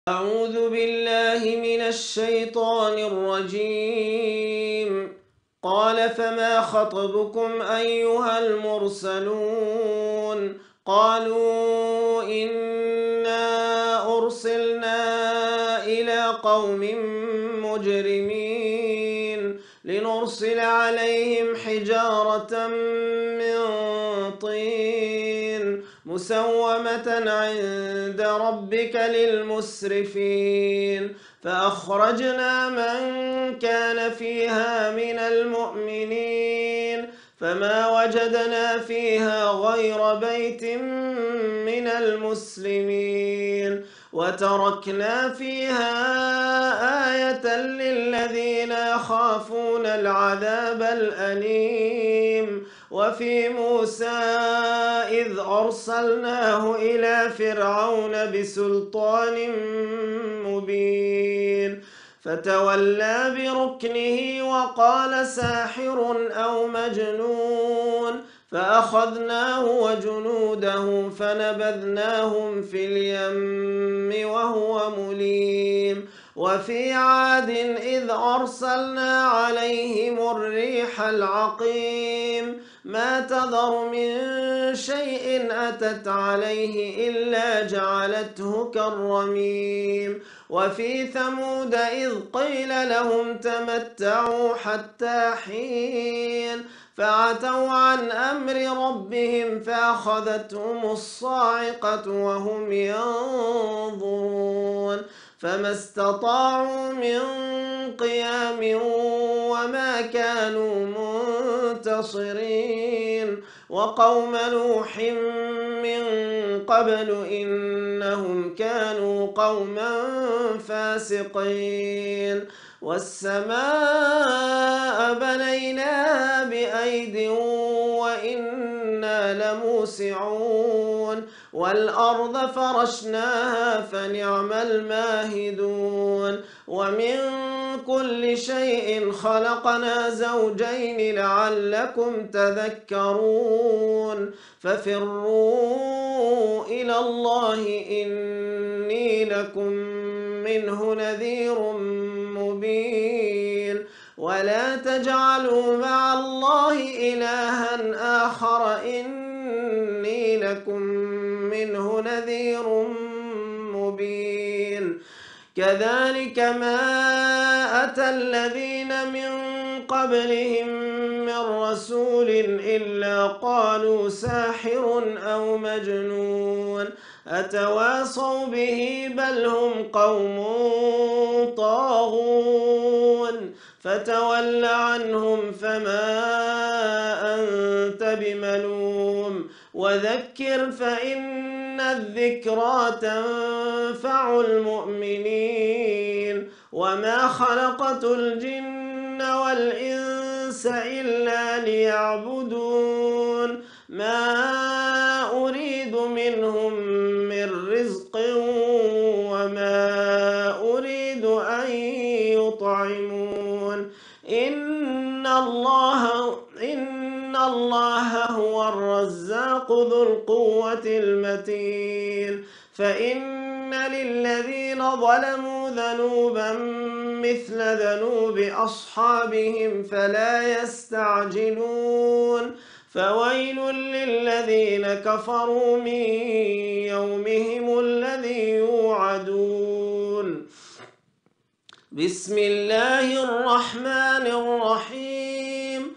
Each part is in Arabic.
أعوذ بالله من الشيطان الرجيم. قال فما خطبكم أيها المرسلون؟ قالوا إنا أرسلنا إلى قوم مجرمين لنرسل عليهم حجارة من طين مسومة عند ربك للمسرفين فأخرجنا من كان فيها من المؤمنين فما وجدنا فيها غير بيت من المسلمين وتركنا فيها آية للذين يخافون العذاب الأليم. وفي موسى إذ أرسلناه إلى فرعون بسلطان مبين فتولى بركنه وقال ساحر أو مجنون فأخذناه وجنوده فنبذناهم في اليم وهو مليم. وفي عاد إذ أرسلنا عليهم الريح العقيم ما تذر من شيء أتت عليه إلا جعلته كالرميم. وفي ثمود إذ قيل لهم تمتعوا حتى حين فعتوا عن أمر ربهم فأخذتهم الصاعقة وهم ينظرون فما استطاعوا من قيام وما كانوا منتصرين. وقوم نوح من قبل إنهم كانوا قوما فاسقين. والسماء بنيناها بأيد وإنا لموسعون والأرض فرشناها فنعم الماهدون. ومن كل شيء خلقنا زوجين لعلكم تذكرون ففروا إلى الله إني لكم منه نذير مبين. ولا تجعلوا مع الله إلها آخر إني لكم منه نذير مبين. كذلك ما أتى الذين من قبلهم من رسول إلا قالوا ساحر أو مجنون أتواصوا به بل هم قوم طاغون. فتول عنهم فما أنت بملوم وذكر فإن الذكرى تنفع المؤمنين. وما خلقت الجن والإنس إلا ليعبدون ما أريد منهم من رزق وما أريد أن يطعمون إن الله هو الرزاق ذو القوة المتين. فإن للذين ظلموا ذنوبا مثل ذنوب أصحابهم فلا يستعجلون فويل للذين كفروا من يومهم الذي يوعدون. بسم الله الرحمن الرحيم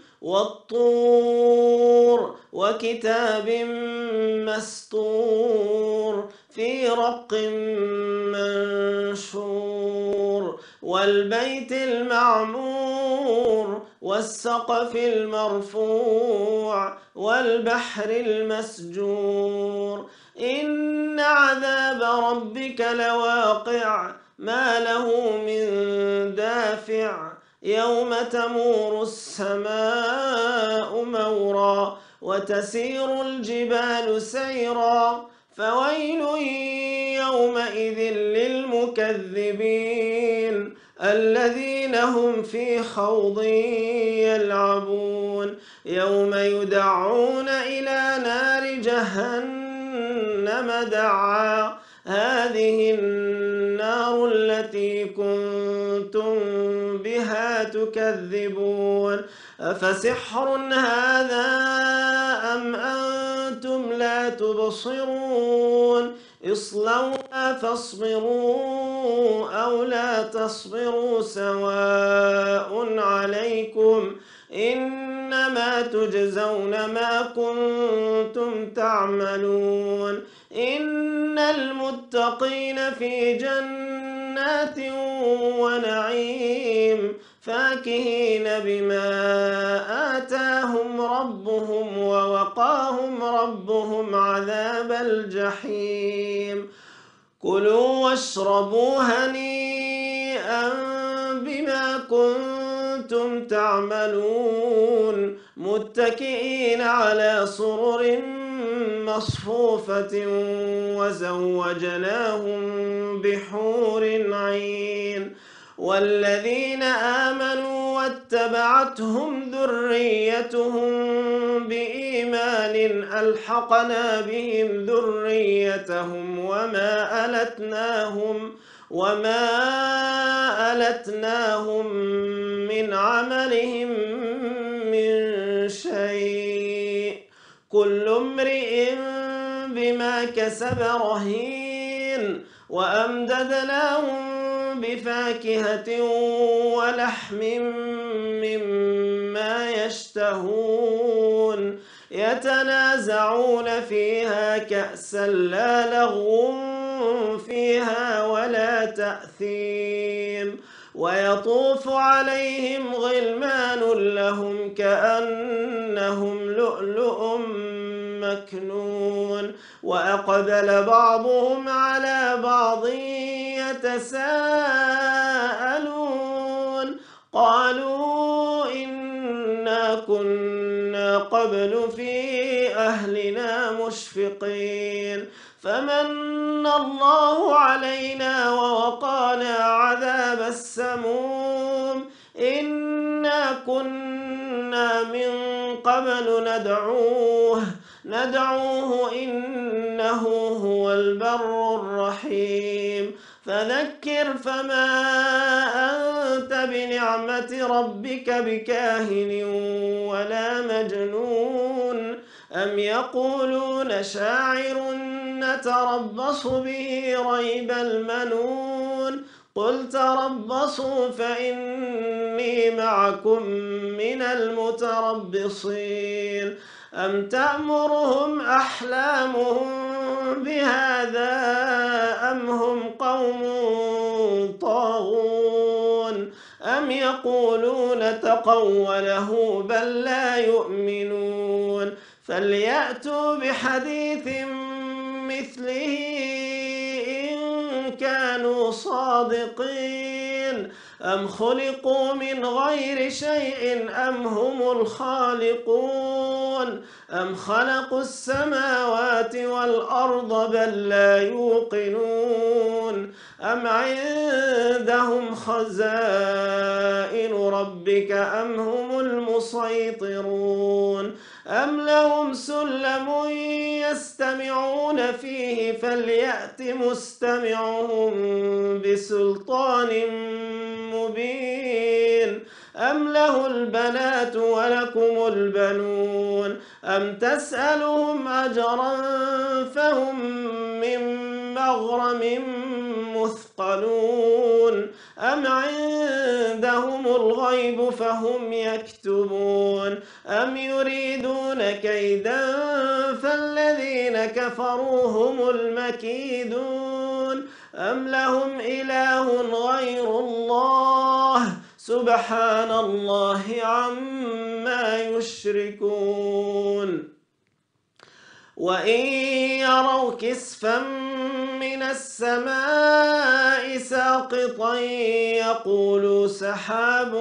والطور وكتاب مسطور في رق منشور والبيت المعمور والسقف المرفوع والبحر المسجور. إن عذاب ربك لواقع ما له من دافع يوم تمور السماء مورا وتسير الجبال سيرا فويل يومئذ للمكذبين الذين هم في خوض يلعبون. يوم يدعون إلى نار جهنم دعا هذه النار التي كنتم بها تكذبون أفسحر هذا أم أنتم لا تبصرون اصلوها فاصبروا أو لا تصبروا سواء عليكم إنما تجزون ما كنتم تعملون إن المتقين في جنات ونعيم فاكهين بما آتاهم ربهم ووقاهم ربهم عذاب الجحيم كلوا واشربوا هنيئا بما كنتم تعملون متكئين على سرر مصفوفة وزوجناهم بحور عين والذين آمنوا واتبعتهم ذريتهم بإيمان ألحقنا بهم ذريتهم وما ألتناهم من عملهم من شيء كل امرئ بما كسب رهين وأمددناهم بفاكهة ولحم مما يشتهون يتنازعون فيها كأسا لا لغو فيها ولا تأثيم ويطوف عليهم غلمان لهم كأنهم لؤلؤ مكنون وأقبل بعضهم على بعض يتساءلون قالوا إنا كنا قبل في أهلنا مشفقين فمن الله علينا ووقانا عذاب السموم إنا كنا من قبل ندعوه إنه هو البر الرحيم فذكر فما أنت بنعمة ربك بكاهن ولا مجنون أم يقولون شاعر نتربص به ريب المنون قل تربصوا فإني معكم من المتربصين أم تأمرهم أحلامهم بهذا أم هم قوم طاغون أم يقولون تقوله بل لا يؤمنون فليأتوا بحديث مثله إن كانوا صادقين أم خلقوا من غير شيء أم هم الخالقون أم خلقوا السماوات والأرض بل لا يوقنون أم عندهم خزائن ربك أم هم المسيطرون أم لهم سلم يستمعون فيه فليأت مستمعهم بسلطان مبين أم له البنات ولكم البنون أم تسألهم أجرا فهم من مغرم مثقلون أم عندهم الغيب فهم يكتبون أم يريدون كيدا فالذين كفروا هم المكيدون أم لهم إله غير الله سبحان الله عما يشركون وإن يروا كسفا من السماء ساقطا يقولوا سحاب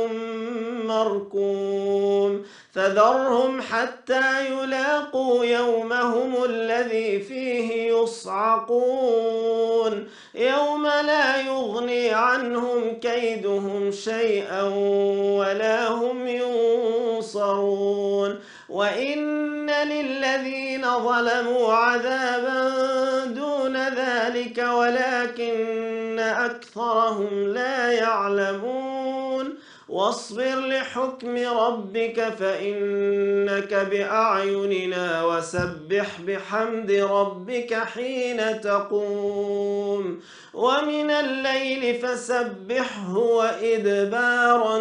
مركوم فذرهم حتى يلاقوا يومهم الذي فيه يصعقون يوم لا يغني عنهم كيدهم شيئا ولا هم ينصرون وإن للذين ظلموا عذابا دون ذلك ولكن أكثرهم لا يعلمون واصبر لحكم ربك فإنك بأعيننا وسبح بحمد ربك حين تقوم ومن الليل فسبحه وإدبار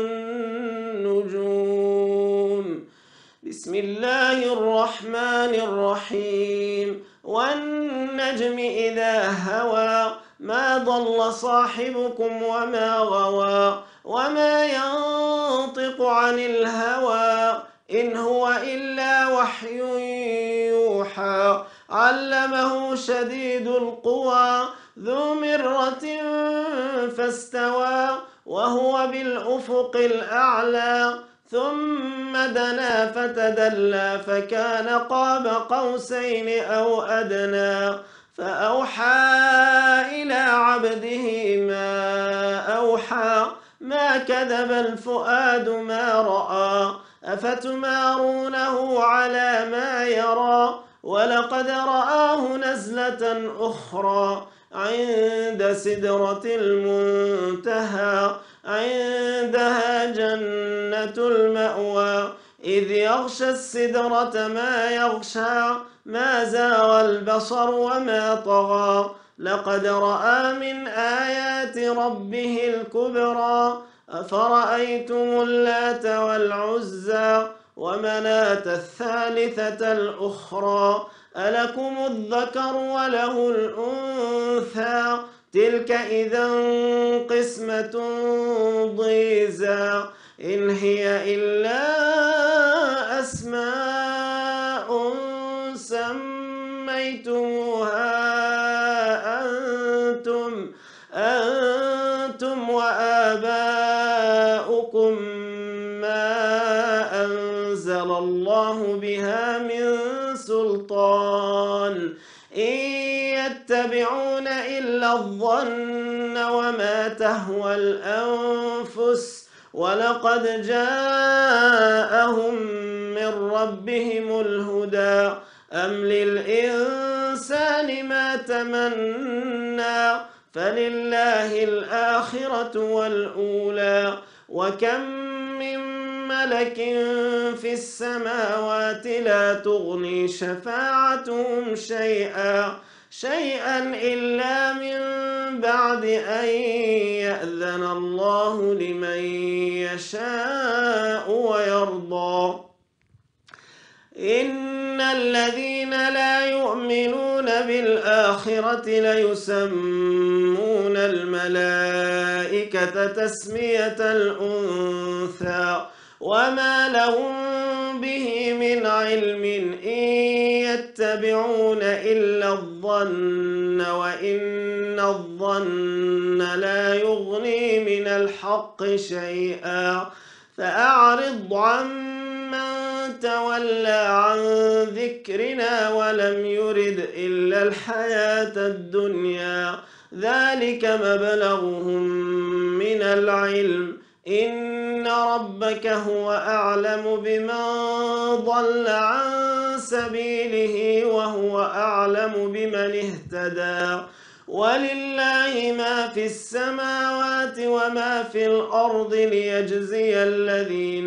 النجوم. بسم الله الرحمن الرحيم. والنجم إذا هوى ما ضل صاحبكم وما غوى وما ينطق عن الهوى إن هو إلا وحي يوحى علمه شديد القوى ذو مرة فاستوى وهو بالأفق الأعلى ثم دنا فتدلى فكان قاب قوسين أو أدنى فأوحى إلى عبده ما أوحى ما كذب الفؤاد ما رأى أفتمارونه على ما يرى ولقد رآه نزلة أخرى عند سدرة المنتهى عندها جنة المأوى إذ يغشى السدرة ما يغشى ما زاغ البصر وما طغى لقد رأى من آيات ربه الكبرى أفرأيتم اللات والعزى ومناة الثالثة الأخرى ألكم الذكر وله الأنثى تلك إذا قسمة ضيزى إن هي إلا أسماء سميتموها أنتم وآباؤكم ما أنزل الله بها من سلطان إن يتبعون إلا الظن وما تهوى الأنفس ولقد جاءهم من ربهم الهدى أم للإنسان ما تمنى فلله الآخرة والأولى وكم من ملك في السماوات لا تغني شفاعتهم شيئا إلا من بعد أن يأذن الله لمن يشاء ويرضى إن الذين لا يؤمنون بالآخرة ليسمون الملائكة تسمية الأنثى وما لهم به من علم إن يتبعون إلا الظن وإن الظن لا يغني من الحق شيئا فأعرض عمن تولى عن ذكرنا ولم يرد إلا الحياة الدنيا ذلك مبلغهم من العلم إن ربك هو أعلم بمن ضل عن سبيله وهو أعلم بمن اهتدى ولله ما في السماوات وما في الأرض ليجزي الذين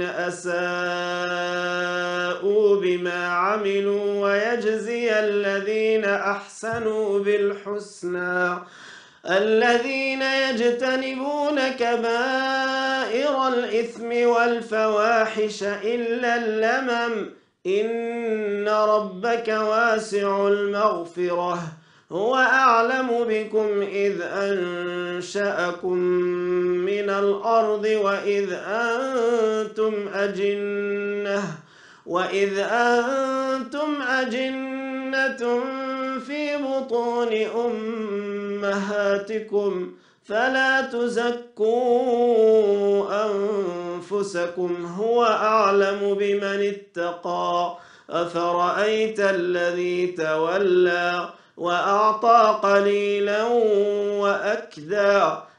أساءوا بما عملوا ويجزي الذين أحسنوا بالحسنى الذين يجتنبون كبائر الإثم والفواحش إلا اللمم إن ربك واسع المغفرة هو أعلم بكم إذ أنشأكم من الأرض وإذ أنتم أجنة في بطون أمهاتكم فلا تزكوا أنفسكم هو أعلم بمن اتقى أفرأيت الذي تولى وأعطى قليلا وأكدى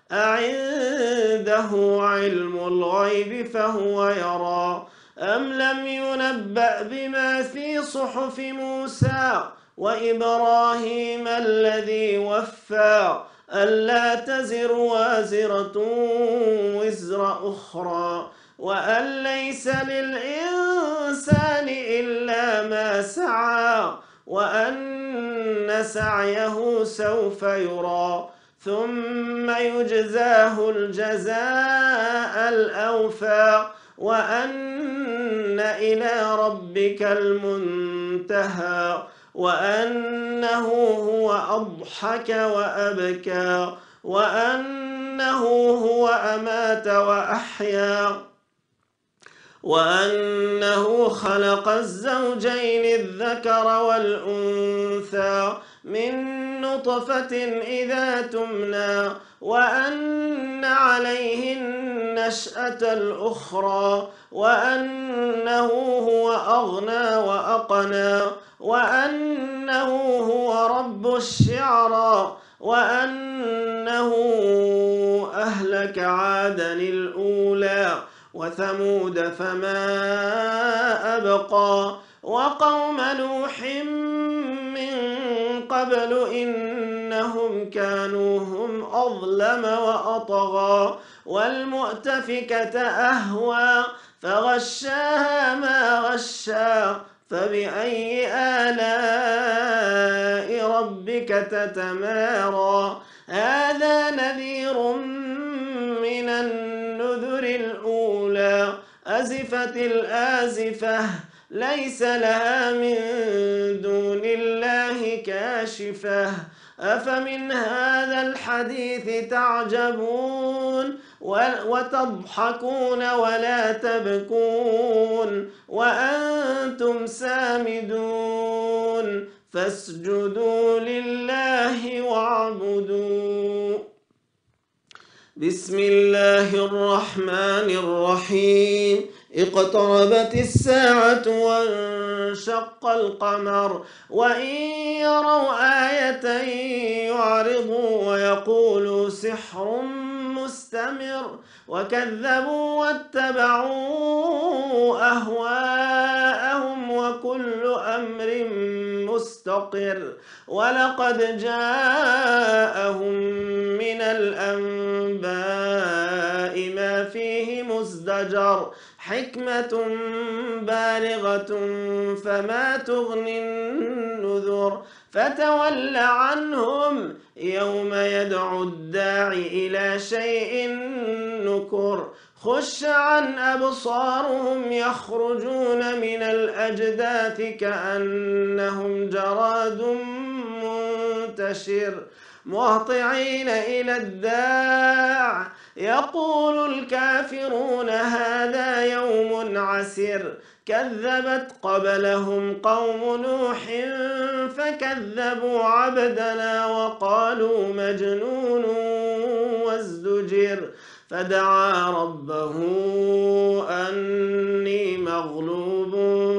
أعنده علم الغيب فهو يرى أم لم ينبأ بما في صحف موسى وإبراهيم الذي وفى ألا تزر وازرة وزر أخرى وأن ليس للإنسان إلا ما سعى وأن سعيه سوف يرى ثم يجزاه الجزاء الأوفى وأن إلى ربك المنتهى وأنه هو أضحك وأبكى وأنه هو أمات وأحيا وأنه خلق الزوجين الذكر والأنثى من نطفة إذا تمنى وأن عليه النشأة الأخرى وأنه هو أغنى وأقنى وأنه هو رب الشعرى وأنه أهلك عادا الأولى وثمود فما أبقى وقوم نوح من قبل إنهم كانوا هم أظلم وأطغى والمؤتفكة أهوى فغشاها ما غشى فبأي آلاء ربك تتمارى هذا نذير من النذر الأولى أزفت الآزفة ليس لها من دون الله كاشفة أفمن هذا الحديث تعجبون وتضحكون ولا تبكون وأنتم سامدون فاسجدوا لله واعبدوا بسم الله الرحمن الرحيم اقتربت الساعة وانشق القمر وإن يروا آية يعرضوا ويقولوا سحر مستمر وكذبوا واتبعوا أهواءهم وكل أمر مستقر ولقد جاءهم من الأنباء ما فيه مزدجر حكمة بالغة فما تغني النذر فتول عنهم يوم يدعو الداعي إلى شيء نكر خش عن أبصارهم يخرجون من الأجداث كأنهم جراد منتشر مهطعين إلى الداع يقول الكافرون هذا يوم عسر كذبت قبلهم قوم نوح فكذبوا عبدنا وقالوا مجنون وازدجر فدعا ربه أني مغلوب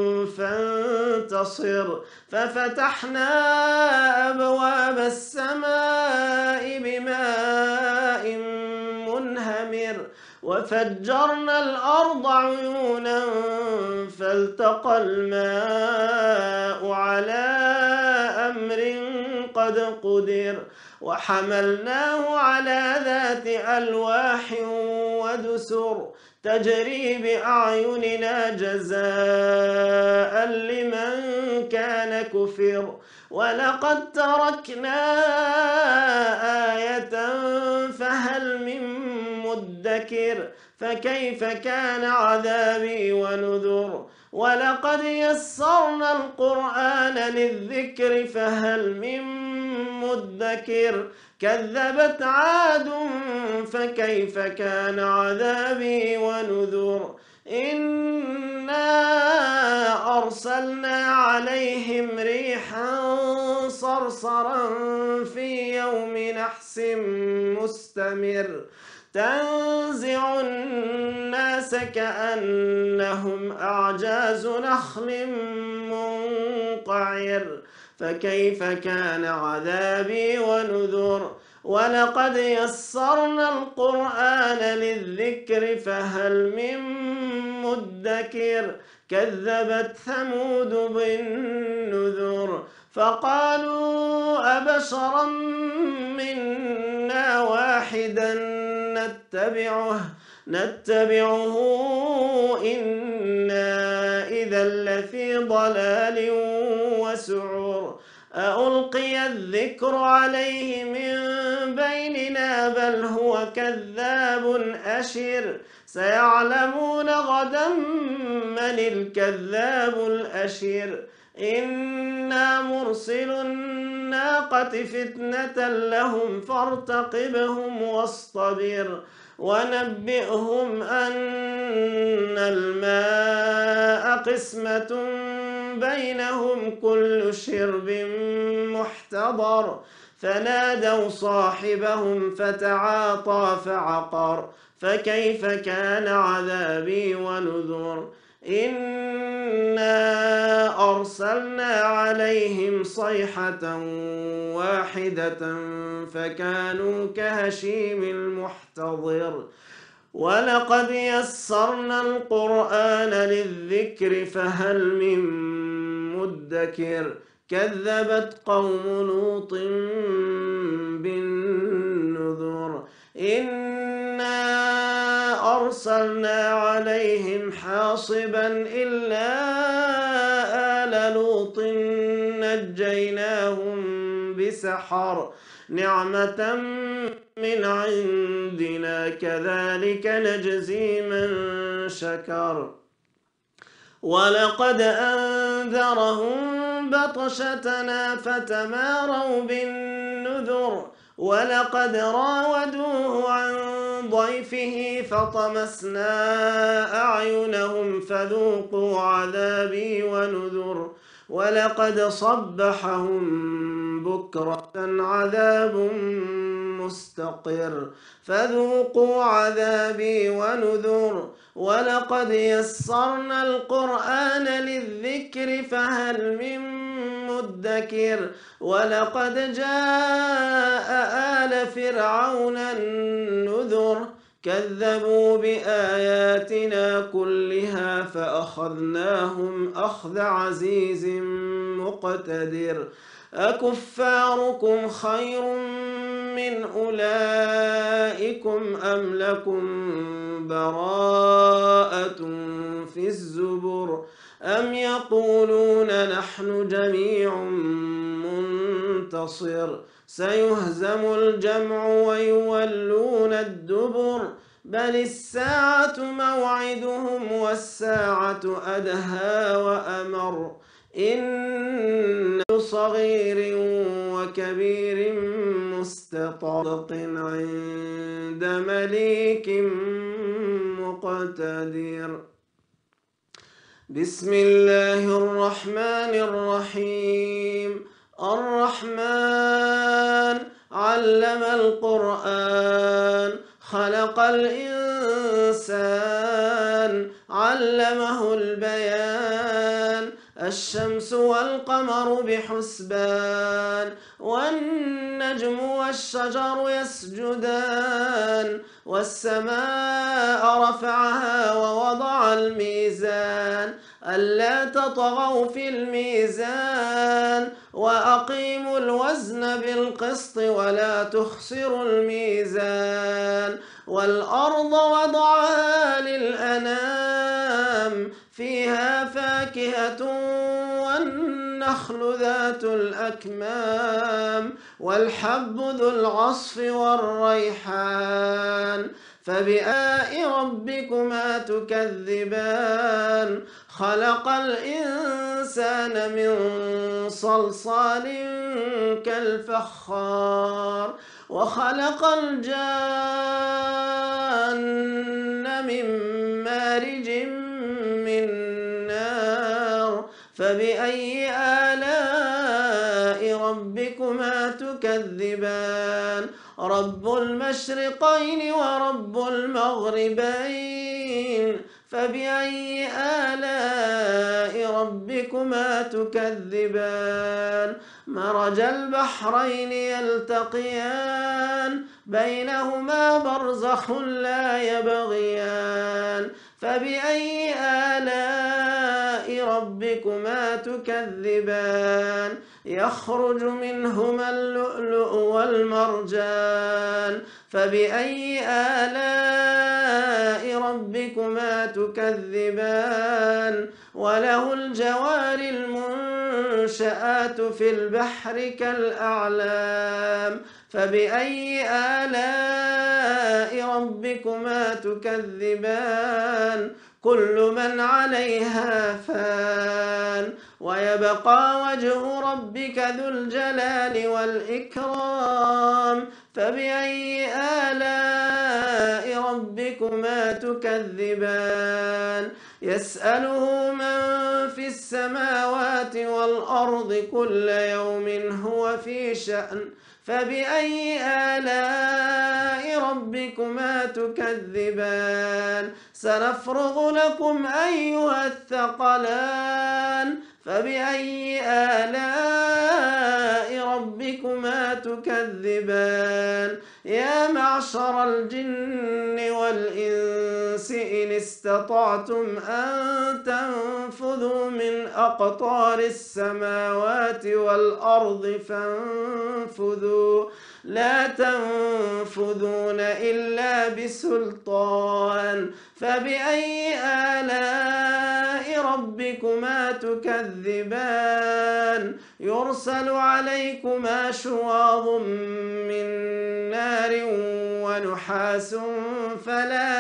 فانتصر ففتحنا أبواب السماء بماء منهمر وفجرنا الأرض عيونا فالتقى الماء على أمر قد قدر وحملناه على ذات ألواح ودسر تجري بأعيننا جزاء لمن كان كفر ولقد تركنا آية فهل من مدكر فكيف كان عذابي ونذر ولقد يسرنا القرآن للذكر فهل من مدكر كذبت عاد فكيف كان عذابي ونذر إنا أرسلنا عليهم ريحا صرصرا في يوم نحس مستمر تنزع الناس كأنهم أعجاز نخل منقعر فكيف كان عذابي ونذر ولقد يسرنا القرآن للذكر فهل من مدكر كذبت ثمود بالنذر فقالوا أبشرا منا واحدا نتبعه إنا إذا لفي ضلال وسعور ألقي الذكر عليه من بيننا بل هو كذاب أشر سيعلمون غدا من الكذاب الأشر إنا مرسل الناقة فتنة لهم فارتقبهم واصطبر ونبئهم أن الماء قسمة بينهم كل شرب محتضر فنادوا صاحبهم فتعاطى فعقر فكيف كان عذابي ونذر إنا أرسلنا عليهم صيحة واحدة فكانوا كهشيم المحتضر ولقد يسرنا القرآن للذكر فهل من مدكر كذبت قوم لوط بالنذر إنا أرسلنا عليهم حاصبا إلا آل لوط نجيناهم بسحر نعمة من عندنا كذلك نجزي من شكر ولقد أنذرهم بطشتنا فتماروا بالنذر ولقد راودوه عن ضيفه فطمسنا أعينهم فذوقوا عذابي ونذر ولقد صبحهم بكرة عذاب مستقر فذوقوا عذابي ونذر ولقد يسرنا القرآن للذكر فهل من مدكر ولقد جاء آل فرعون النذر كذبوا بآياتنا كلها فأخذناهم أخذ عزيز مقتدر أكفاركم خير من أولئكم أم لكم براءة في الزبر أم يقولون نحن جميع منتصر سيهزم الجمع ويولون الدبر بل الساعة موعدهم والساعة أدهى وأمر إن صغير وكبير مستطرق عند مليك مقتدر بسم الله الرحمن الرحيم الرحمن علم القرآن خلق الإنسان علمه البيان الشمس والقمر بحسبان والنجم والشجر يسجدان والسماء رفعها ووضع الميزان ألا تطغوا في الميزان وأقيموا الوزن بالقسط ولا تخسروا الميزان والأرض وضعها للأنام فيها فاكهة والنخل ذات الأكمام والحب ذو العصف والريحان فبآلاء ربكما تكذبان خلق الإنسان من صلصال كالفخار وخلق الجان من مارج من نار فبأي آلاء ربكما تكذبان رب المشرقين ورب المغربين فبأي آلاء ربكما تكذبان مرج البحرين يلتقيان بينهما برزخ لا يبغيان فبأي آلاء ربكما تكذبان يخرج منهما اللؤلؤ والمرجان فبأي آلاء ربكما تكذبان وله الجوار المنشآت في البحر كالأعلام فبأي آلاء ربكما تكذبان كل من عليها فان ويبقى وجه ربك ذو الجلال والإكرام فبأي آلاء ربكما تكذبان يسأله من في السماوات والأرض كل يوم هو في شأن فبأي آلاء ربكما تكذبان سنفرغ لكم أيها الثقلان فبأي آلاء ربكما تكذبان يا معشر الجن والإنس إن استطعتم أن تنفذوا من أقطار السماوات والأرض فانفذوا لا تنفذون إلا بسلطان فبأي آلاء ربكما تكذبان يرسل عليكما شواظ من نار ونحاس فلا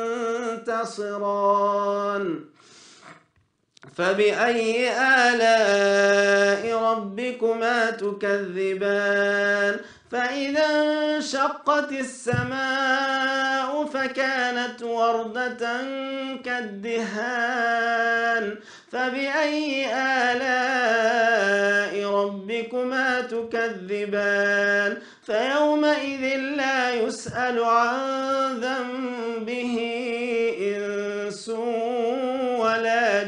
تنتصران فبأي آلاء ربكما تكذبان فإذا انشقت السماء فكانت وردة كالدهان فبأي آلاء ربكما تكذبان فيومئذ لا يسأل عن ذنبه إنس ولا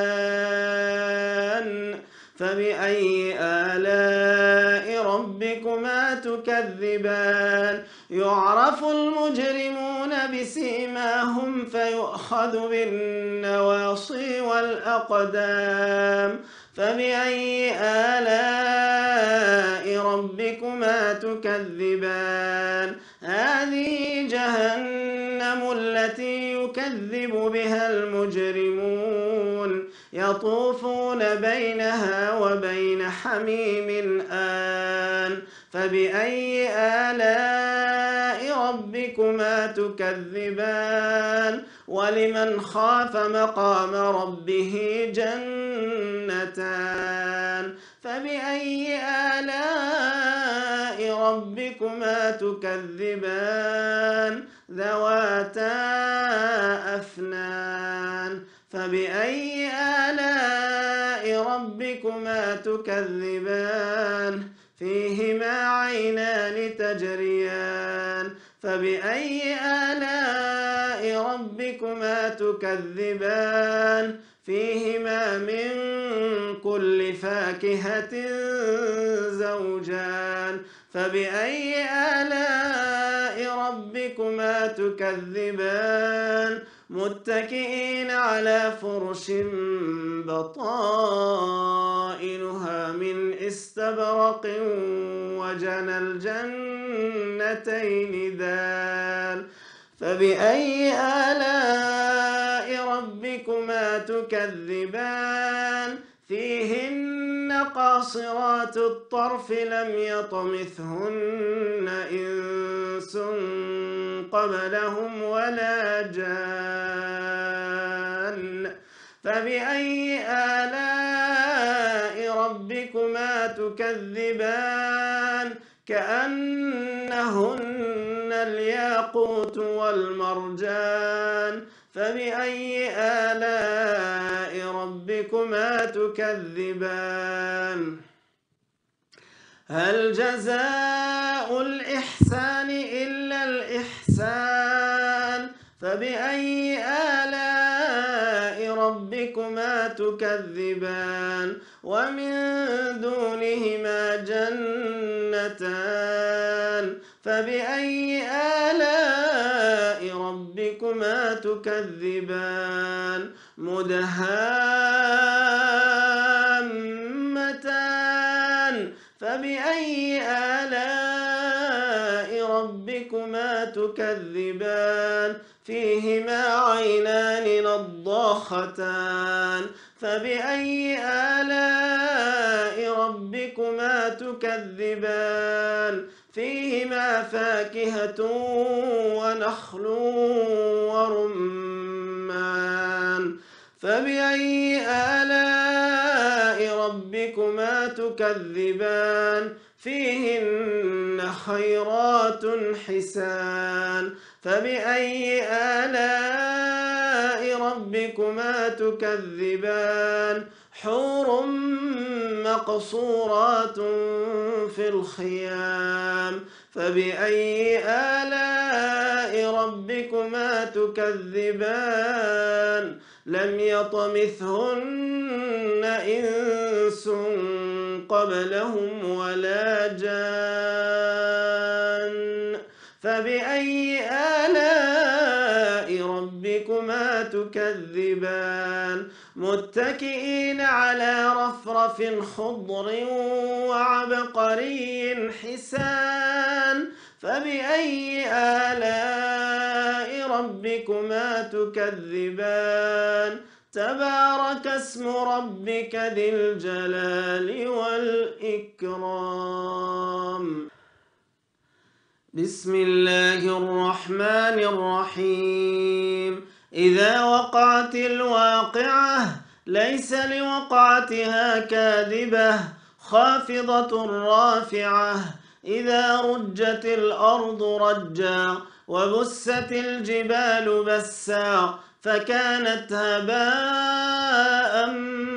جان فبأي آلاء ربكما تكذبان يعرف المجرمون بسيماهم فيؤخذ بالنواصي والأقدام فبأي آلاء ربكما تكذبان هذه جهنم التي يكذب بها المجرمون يطوفون بينها وبين حميم آن فبأي آلاء ربكما تكذبان ولمن خاف مقام ربه جنتان فبأي آلاء ربكما تكذبان ذواتا أفنان فبأي آلاء ربكما تكذبان فيهما عينان تجريان فبأي آلاء ربكما تكذبان فيهما من كل فاكهة زوجان فبأي آلاء ربكما تكذبان متكئين على فرش بطائنها من استبرق وجنى الجنتين دان فبأي آلاء ربكما تكذبان فيهن قاصرات الطرف لم يطمثهن إنس قبلهم ولا جان فبأي آلاء ربكما تكذبان كأنهن الياقوت والمرجان فبأي آلاء ربكما تكذبان هل جزاء الإحسان إلا الإحسان فبأي آلاء ربكما تكذبان ومن دونهما جنتان فبأي آلاء ربكما ربكما تكذبان مدهامتان فبأي آلاء ربكما تكذبان فيهما عينان نضاختان فبأي آلاء ربكما تكذبان فيهما فاكهة ونخل ورمان فبأي آلاء ربكما تكذبان فيهن خيرات حسان فبأي آلاء ربكما تكذبان حور مقصورات في الخيام فبأي آلاء ربكما تكذبان لم يطمثهن إنس قبلهم ولا جان فبأي آلاء ربكما تكذبان متكئين على رفرف خضر وعبقري حسان فبأي آلاء ربكما تكذبان تبارك اسم ربك ذي الجلال والإكرام بسم الله الرحمن الرحيم إذا وقعت الواقعة ليس لوقعتها كاذبة خافضة رافعة إذا رجت الأرض رجا وبست الجبال بسا فكانت هباء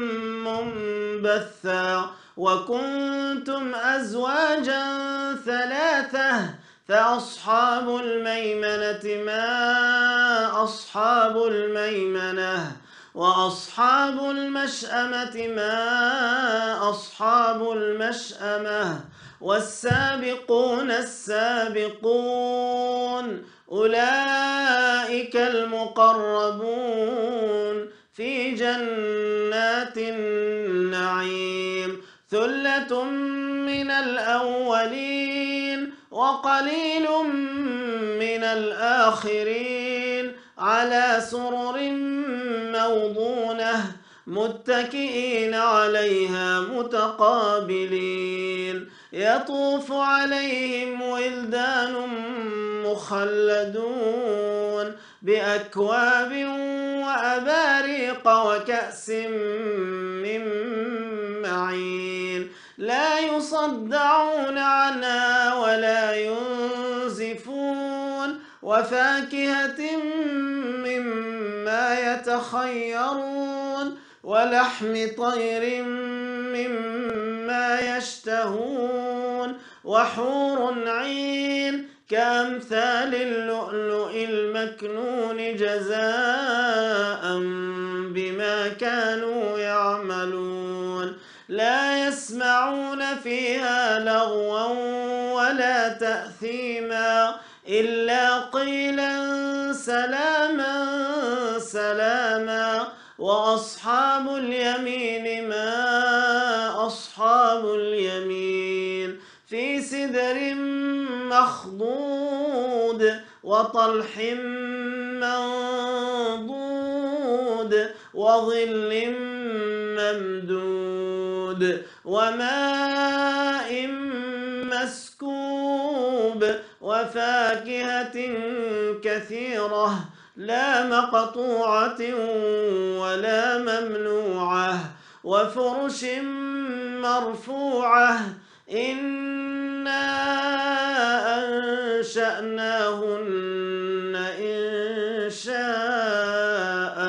منبثا وكنتم أزواجا ثلاثة فأصحاب الميمنة ما أصحاب الميمنة وأصحاب المشأمة ما أصحاب المشأمة والسابقون السابقون أولئك المقربون في جنات النعيم ثلة من الأولين وقليل من الآخرين على سرر موضونة متكئين عليها متقابلين يطوف عليهم ولدان مخلدون بأكواب وأباريق وكأس من معين لا يصدعون عنها ولا ينزفون وفاكهة مما يتخيرون ولحم طير مما يشتهون وحور عين كأمثال اللؤلؤ المكنون جزاء بما كانوا يعملون لا يسمعون فيها لغوا ولا تأثيما إلا قيلا سلاما سلاما وأصحاب اليمين ما أصحاب اليمين في سدر مخضود وطلح منضود وظل ممدود وماء مسكوب وفاكهة كثيرة لا مقطوعة ولا ممنوعة وفرش مرفوعة إنا أنشأناهن إنشاء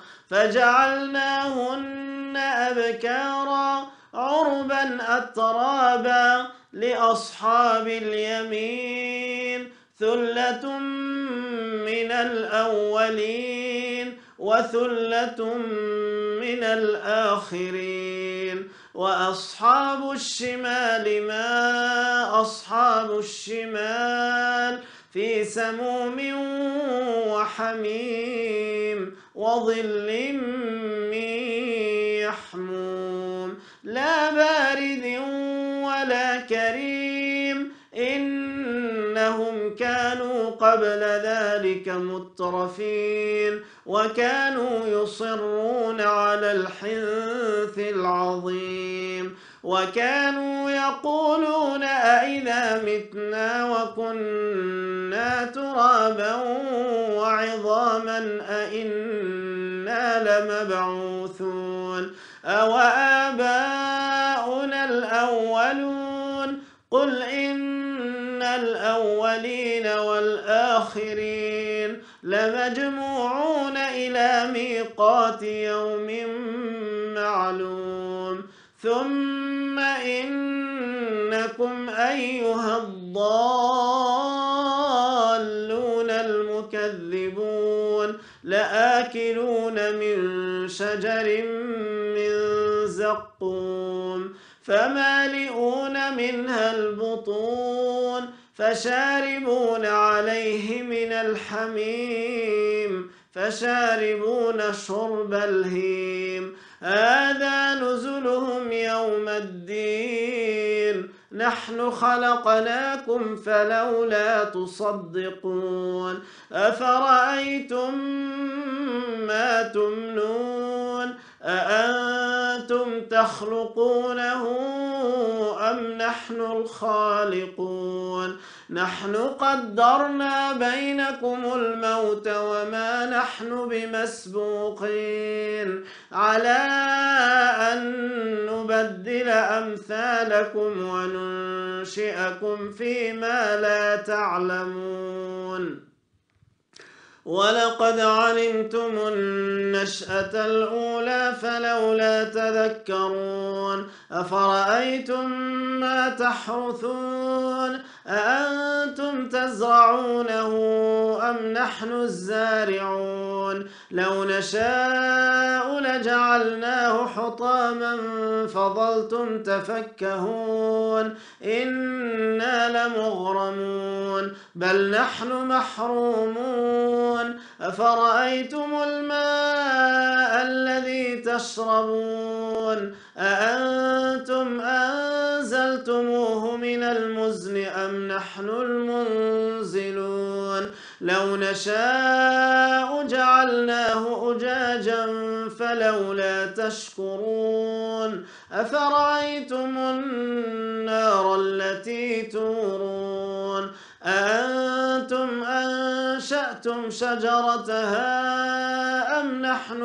فجعلناهن أبكارا عربا أترابا لأصحاب اليمين ثلة من الأولين وثلة من الآخرين وأصحاب الشمال ما أصحاب الشمال في سموم وحميم وظل من يحموم لا بارد ولا كريم إنهم كانوا قبل ذلك مترفين وكانوا يصرون على الحنث العظيم وكانوا يقولون أئذا متنا وكنا ترابا وعظاما أئنا لمبعوثون أوآباؤنا الأولون قل إن الأولين والآخرين لمجموعون إلى ميقات يوم معلوم ثم إنكم أيها الضالون المكذبون لآكلون من شجر من زقوم فمالئون منها البطون فشاربون عليه من الحميم فشاربون شرب الهيم هذا نزلهم يوم الدين نحن خلقناكم فلولا تصدقون أفرأيتم ما تمنون أأنتم تخلقونه أم نحن الخالقون نحن قدرنا بينكم الموت وما نحن بمسبوقين على أن نبدل أمثالكم وننشئكم فيما لا تعلمون ولقد علمتم النشأة الأولى فلولا تذكرون أفرأيتم ما تحرثون أأنتم تزرعونه أم نحن الزارعون لو نشاء لجعلناه حطاما فظلتم تفكهون إنا لمغرمون بل نحن محرومون أفرأيتم الماء الذي تشربون أأنتم أنزلتموه من المزن أم نحن المنزلون لو نشاء جعلناه أجاجا فلولا تشكرون أفرأيتم النار التي تورون أأنتم أنشأتم شجرتها أم نحن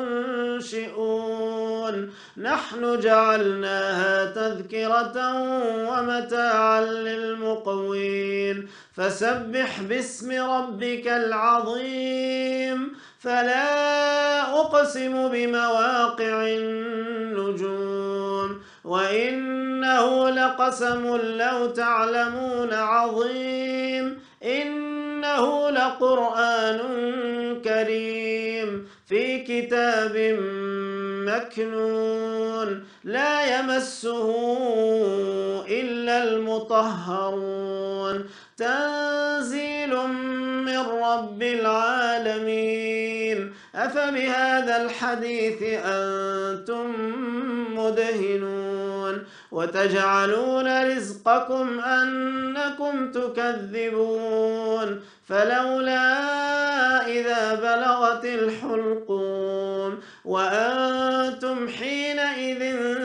المنشئون نحن جعلناها تذكرة ومتاعا للمقوين فسبح باسم ربك العظيم فلا أقسم بمواقع النجوم وإنه لقسم لو تعلمون عظيم إنه لقرآن كريم في كتاب مكنون لا يمسه إلا المطهرون تنزيل من رب العالمين أفبهذا الحديث أنتم مدهنون وتجعلون رزقكم أنكم تكذبون فلولا إذا بلغت الحلقوم وأنتم حينئذ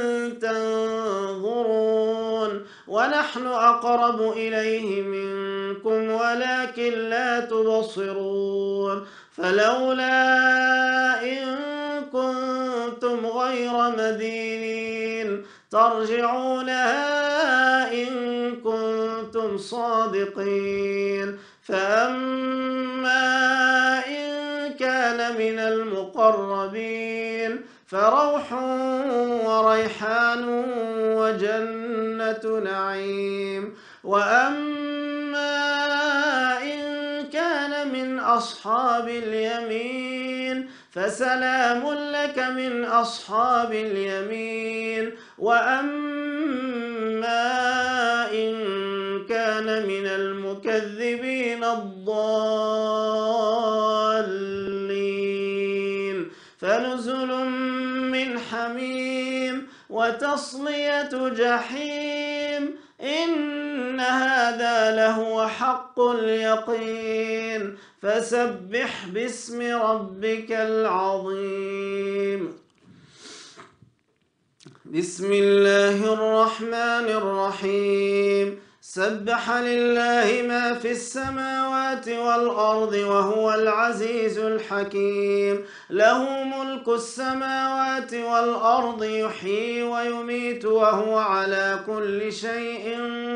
تنظرون ونحن أقرب إليه منكم ولكن لا تبصرون فلولا إن كنتم غير مدينين ترجعونها إن كنتم صادقين فأما إن كان من المقربين فروح وريحان وجنة نعيم وأما إن كان من أصحاب اليمين فسلام لك من أصحاب اليمين وأما إن كان من المكذبين الضالين فنزل من حميم وتصلية جحيم إن هذا لهو حق اليقين فسبح باسم ربك العظيم. بسم الله الرحمن الرحيم. سبح لله ما في السماوات والأرض وهو العزيز الحكيم. له ملك السماوات والأرض يحيي ويميت وهو على كل شيء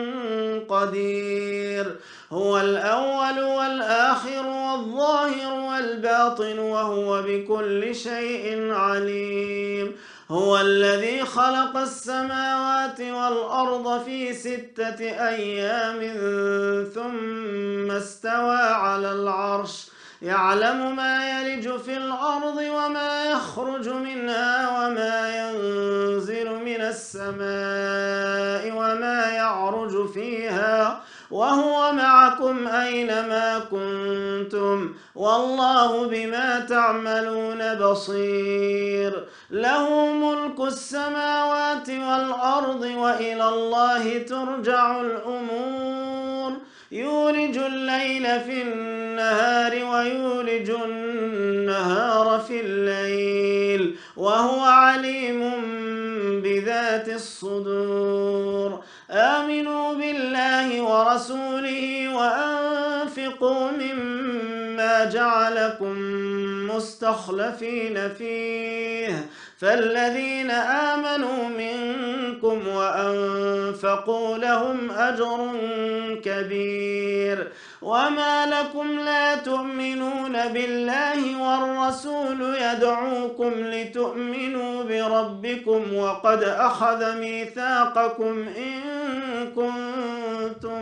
قدير. هو الأول والآخر والظاهر والباطن وهو بكل شيء عليم. هو الذي خلق السماوات والأرض في 6 أيام ثم استوى على العرش يعلم ما يلج في الأرض وما يخرج منها وما ينزل من السماء وما يعرج فيها وهو معكم أينما كنتم والله بما تعملون بصير. له ملك السماوات والأرض وإلى الله ترجع الأمور. يولج الليل في النهار ويولج النهار في الليل وهو عليم بذات الصدور. آمنوا بالله ورسوله وأنفقوا مما جعلكم مستخلفين فيه فالذين آمنوا منكم وأنفقوا لهم أجر كبير. وما لكم لا تؤمنون بالله والرسول يدعوكم لتؤمنوا بربكم وقد أخذ ميثاقكم إن كنتم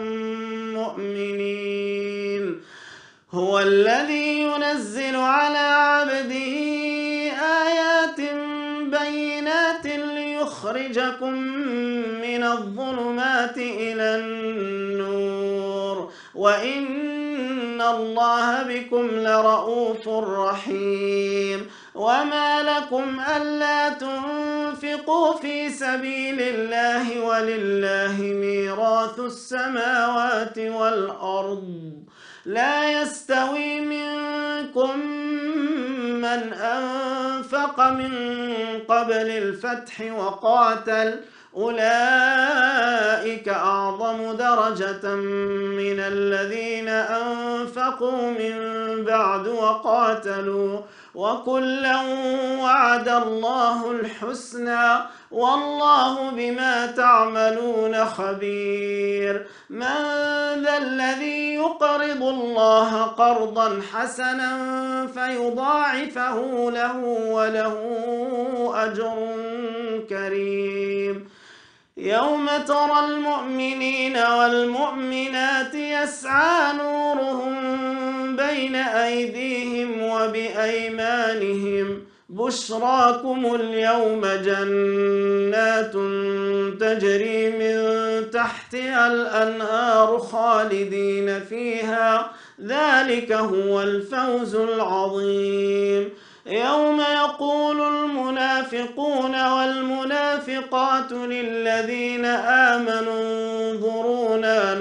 مؤمنين. هو الذي ينزل على عبده آيات بينات ليخرجكم من الظلمات إلى النور وإن الله بكم لرؤوف رحيم. وما لكم ألا تنفقوا في سبيل الله ولله ميراث السماوات والأرض لا يستوي منكم من أنفق من قبل الفتح وقاتل أولئك أعظم درجة من الذين أنفقوا من بعد وقاتلوا وكلا وعد الله الحسنى والله بما تعملون خبير. من ذا الذي يقرض الله قرضا حسنا فيضاعفه له وله أجر كريم. يوم ترى المؤمنين والمؤمنات يسعى نورهم بين أيديهم وبأيمانهم بشراكم اليوم جنات تجري من تحتها الأنهار خالدين فيها ذلك هو الفوز العظيم. يوم يقول المنافقون والمنافقات للذين آمنوا انظرونا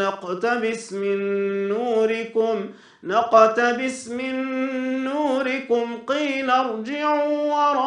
نقتبس من نوركم قيل ارجعوا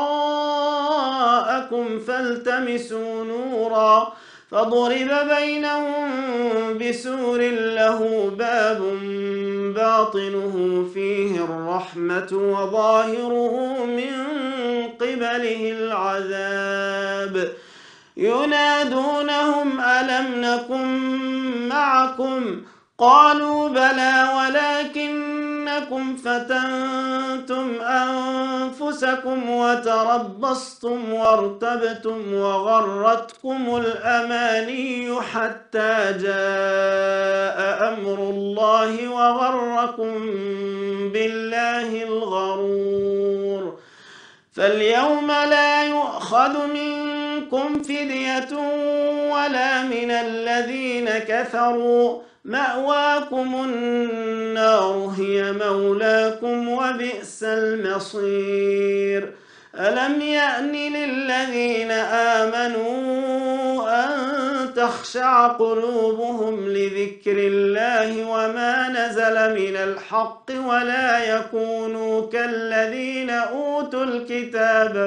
وراءكم فالتمسوا نورا فضرب بينهم بسور له باب باطنه فيه الرحمة وظاهره من قبله العذاب. ينادونهم ألم نكن معكم قالوا بلى ولكنكم فتنتم أنفسكم وتربصتم وارتبتم وغرتكم الأماني حتى جاء أمر الله وغركم بالله الغرور. فاليوم لا يؤخذ منكم فدية ولا من الذين كفروا مأواكم النار هي مولاكم وبئس المصير. ألم يأن للذين آمنوا أن تخشع قلوبهم لذكر الله وما نزل من الحق ولا يكونوا كالذين أوتوا الكتاب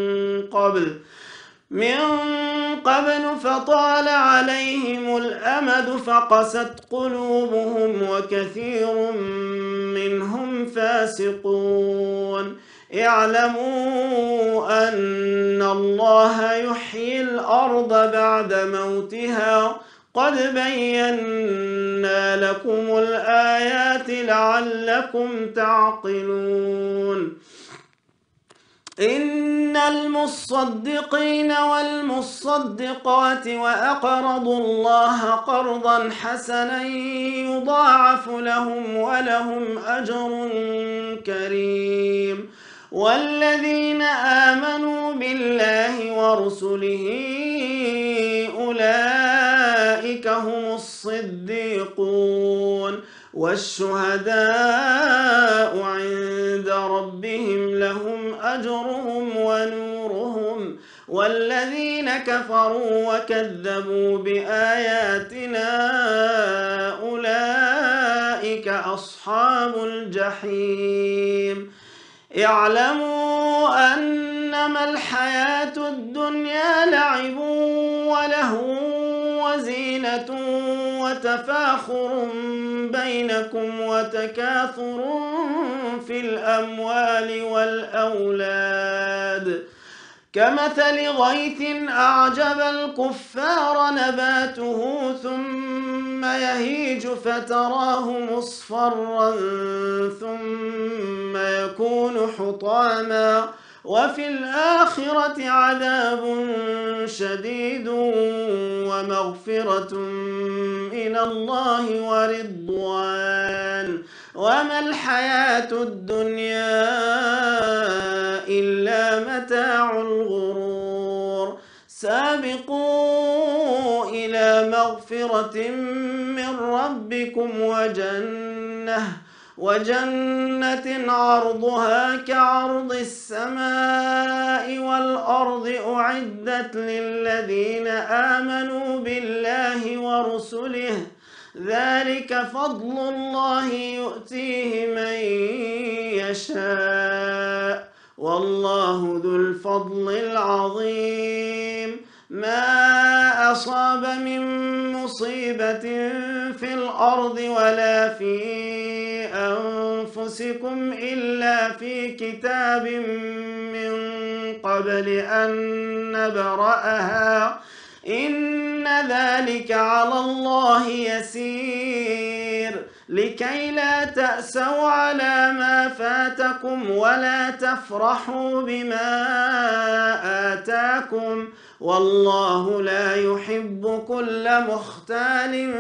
من قبل فطال عليهم الأمد فقست قلوبهم وكثير منهم فاسقون اعلموا أن الله يحيي الأرض بعد موتها قد بينا لكم الآيات لعلكم تعقلون إن المصدقين والمصدقات وأقرضوا الله قرضا حسنا يضاعف لهم ولهم أجر كريم والذين آمنوا بالله ورسله أولئك هم الصديقون والشهداء عند ربهم لهم أجرهم ونورهم والذين كفروا وكذبوا بآياتنا أولئك أصحاب الجحيم اعلموا أنما الحياة الدنيا لعب ولهو وزينة وتفاخر بينكم وتكاثر في الأموال والأولاد كمثل غيث أعجب الكفار نباته ثم يهيج فتراه مصفرا ثم يكون حطاما وفي الآخرة عذاب شديد ومغفرة من الله ورضوان وما الحياة الدنيا إلا متاع الغرور سابقوا إلى مغفرة من ربكم وجنة عرضها كعرض السماء والأرض أعدت للذين آمنوا بالله ورسله ذلك فضل الله يؤتيه من يشاء والله ذو الفضل العظيم ما أصاب من مصيبة في الأرض ولا في أنفسكم إلا في كتاب من قبل أن نبرأها إن ذلك على الله يسير لكي لا تأسوا على ما فاتكم ولا تفرحوا بما آتاكم والله لا يحب كل مختال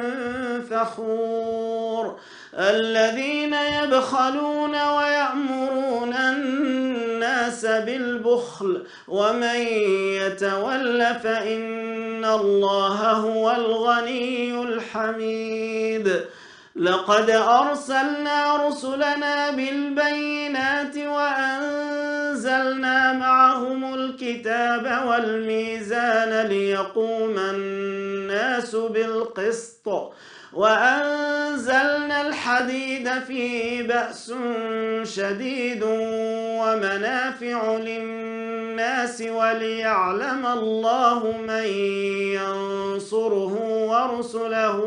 فخور الذين يبخلون ويأمرون الناس بالبخل ومن يتول فإن الله هو الغني الحميد لقد أرسلنا رسلنا بالبينات وأنزلنا معهم الكتاب والميزان ليقوم الناس بالقسط وأنزلنا الحديد فيه بأس شديد ومنافع للناس وليعلم الله من ينصره ورسله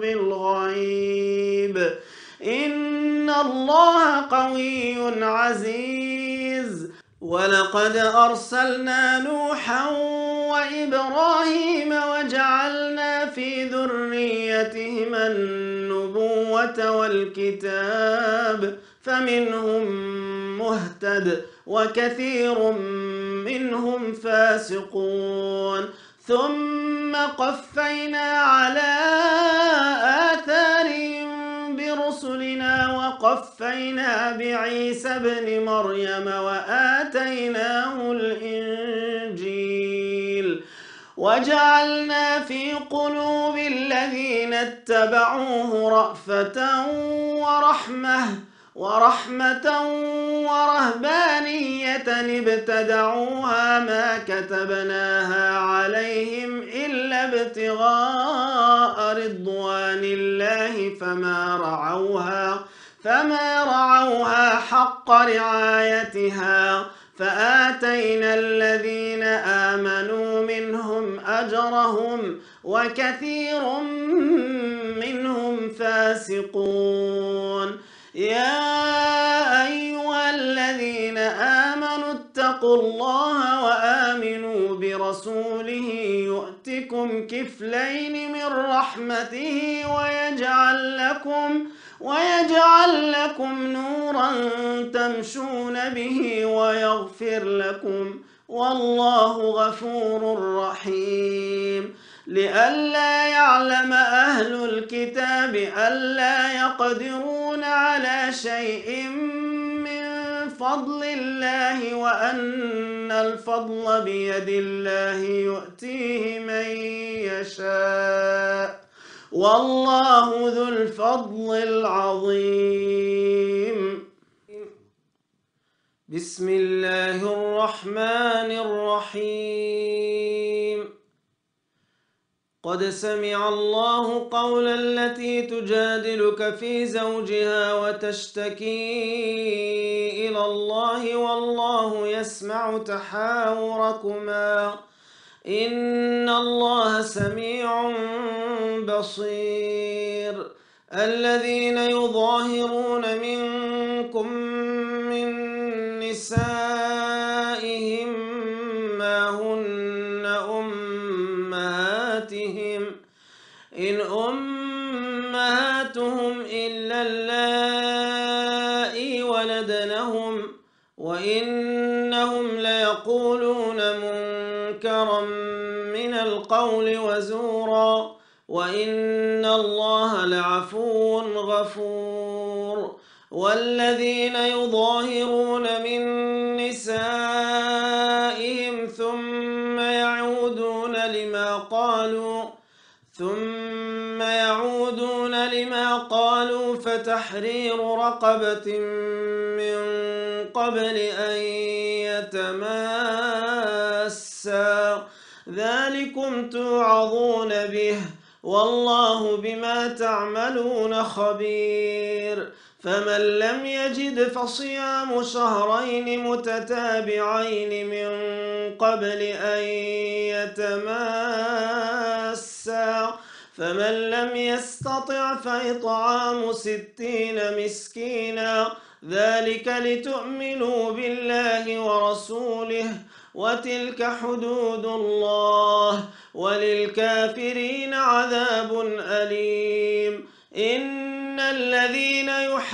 بالغيب إن الله قوي عزيز ولقد أرسلنا نوحا وإبراهيم وجعلنا في ذريتهما النبوة والكتاب فمنهم مهتد وكثير منهم فاسقون ثم قفينا على آثارهم برسلنا وقفينا بعيسى ابن مريم وآتيناه الإنجيل وجعلنا في قلوب الذين اتبعوه رأفة ورحمة ورهبانية ابتدعوها ما كتبناها عليهم إلا ابتغاء رضوان الله فما رعوها حق رعايتها فآتينا الذين آمنوا منهم أجرهم وكثير منهم فاسقون. يا أيها الذين آمنوا اتقوا الله وآمنوا برسوله يؤتكم كفلين من رحمته ويجعل لكم نورا تمشون به ويغفر لكم والله غفور رحيم. لئلا يعلم أهل الكتاب ألا يقدرون على شيء من فضل الله وأن الفضل بيد الله يؤتيه من يشاء والله ذو الفضل العظيم. بسم الله الرحمن الرحيم. قد سمع الله قول التي تجادلك في زوجها وتشتكي إلى الله والله يسمع تحاوركما إن الله سميع بصير. الذين يظاهرون منكم من نسائهم ما هن أمهاتهم إن أمهاتهم إلا اللائي ولدنهم وإنهم ليقولون منكرا من القول وزورا وإن الله لعفو غفور. والذين يظاهرون من نسائهم ثم يعودون لما قالوا فتحرير رقبة من قبل أن يتماسا ذلكم توعظون به والله بما تعملون خبير. فمن لم يجد فصيام شهرين متتابعين من قبل أن يتماسا فمن لم يستطع فإطعام 60 مسكينا ذلك لتؤمنوا بالله ورسوله وتلك حدود الله وللكافرين عذاب أليم. إن الذين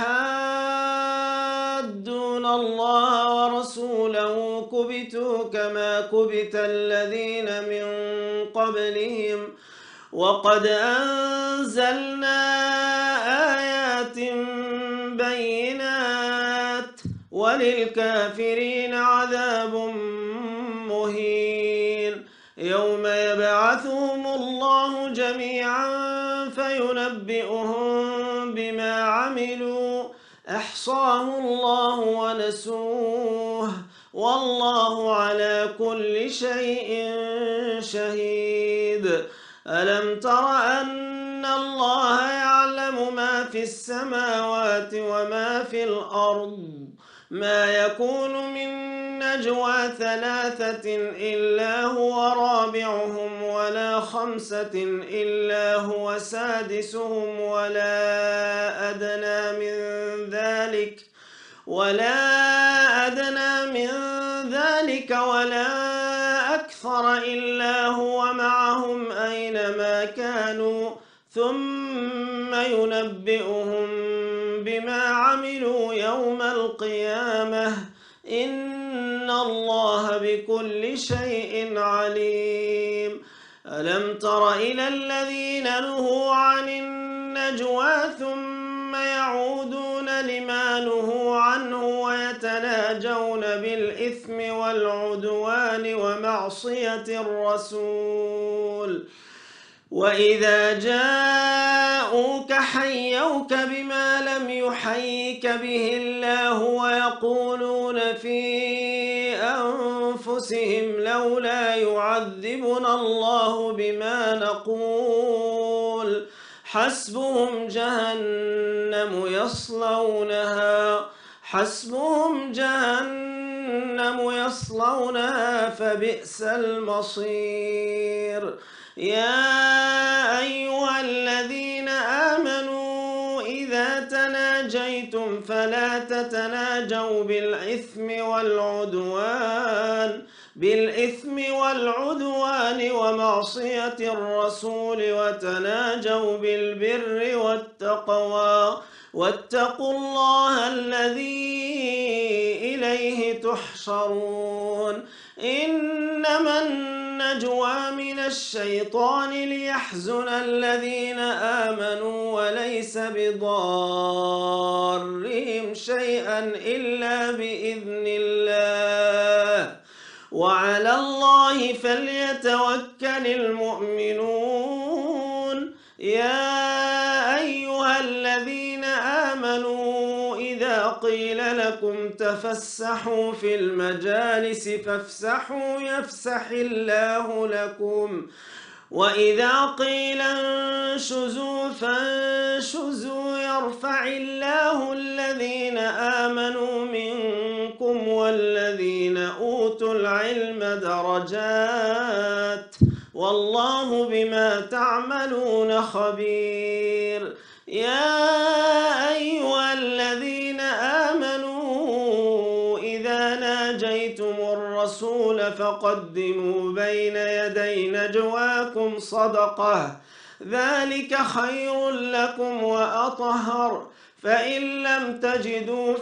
يحادون الله ورسوله كبتوا كما كبت الذين من قبلهم وقد أنزلنا آيات بينات وللكافرين عذاب مهين. يوم يبعثهم الله جميعا فينبئهم بما عملوا أحصاه الله ونسوه والله على كل شيء شهيد. ألم تر أن الله يعلم ما في السماوات وما في الأرض ما يكون من نجوى 3 إلا هو رابعهم ولا 5 إلا هو سادسهم ولا أدنى من ذلك ولا أكثر إلا هو معهم أينما كانوا ثم ينبئهم بما عملوا يوم القيامة إن الله بكل شيء عليم. ألم تر إلى الذين نهوا عن النجوى ثم يعودون لما نهوا عنه ويتناجون بالإثم والعدوان ومعصية الرسول وإذا جاءوك حيوك بما لم يحيك به الله ويقولون في أنفسهم لولا يعذبنا الله بما نقول حسبهم جهنم يصلونها فبئس المصير. يا أيها الذين آمنوا إذا تناجيتم فلا تتناجوا بالإثم والعدوان ومعصية الرسول، وتناجوا بالبر والتقوى واتقوا الله الذي إليه تحشرون. إنما النجوى من الشيطان ليحزن الذين آمنوا وليس بضارهم شيئا إلا بإذن الله، وعلى الله فليتوكل المؤمنون. يا أيها الذين آمنوا إذا قيل لكم تفسحوا في المجالس فافسحوا يفسح الله لكم، وإذا قيل انشزوا فانشزوا يرفع الله الذين آمنوا منكم والذين أوتوا العلم درجات، والله بما تعملون خبير. يا أيها الذين آمنوا إذا ناجيتم الرسول فقدموا بين يدي نجواكم صدقة، ذلك خير لكم وأطهر، فإن لم تجدوا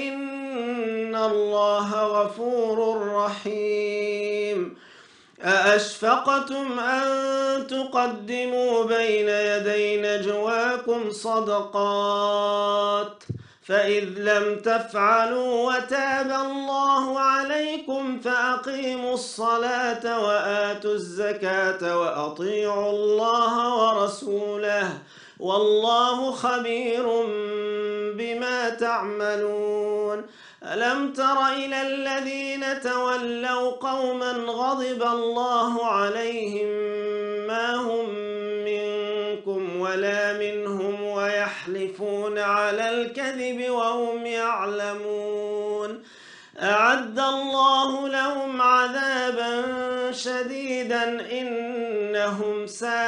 فإن الله غفور رحيم. أأشفقتم أن تقدموا بين يدي نجواكم صدقات، فإذ لم تفعلوا وتاب الله عليكم فأقيموا الصلاة وآتوا الزكاة وأطيعوا الله ورسوله، والله خبير بما تعملون. ألم تر إلى الذين تولوا قوما غضب الله عليهم ما هم منكم ولا منهم ويحلفون على الكذب وهم يعلمون، أعد الله لهم عذابا شديدا إنهم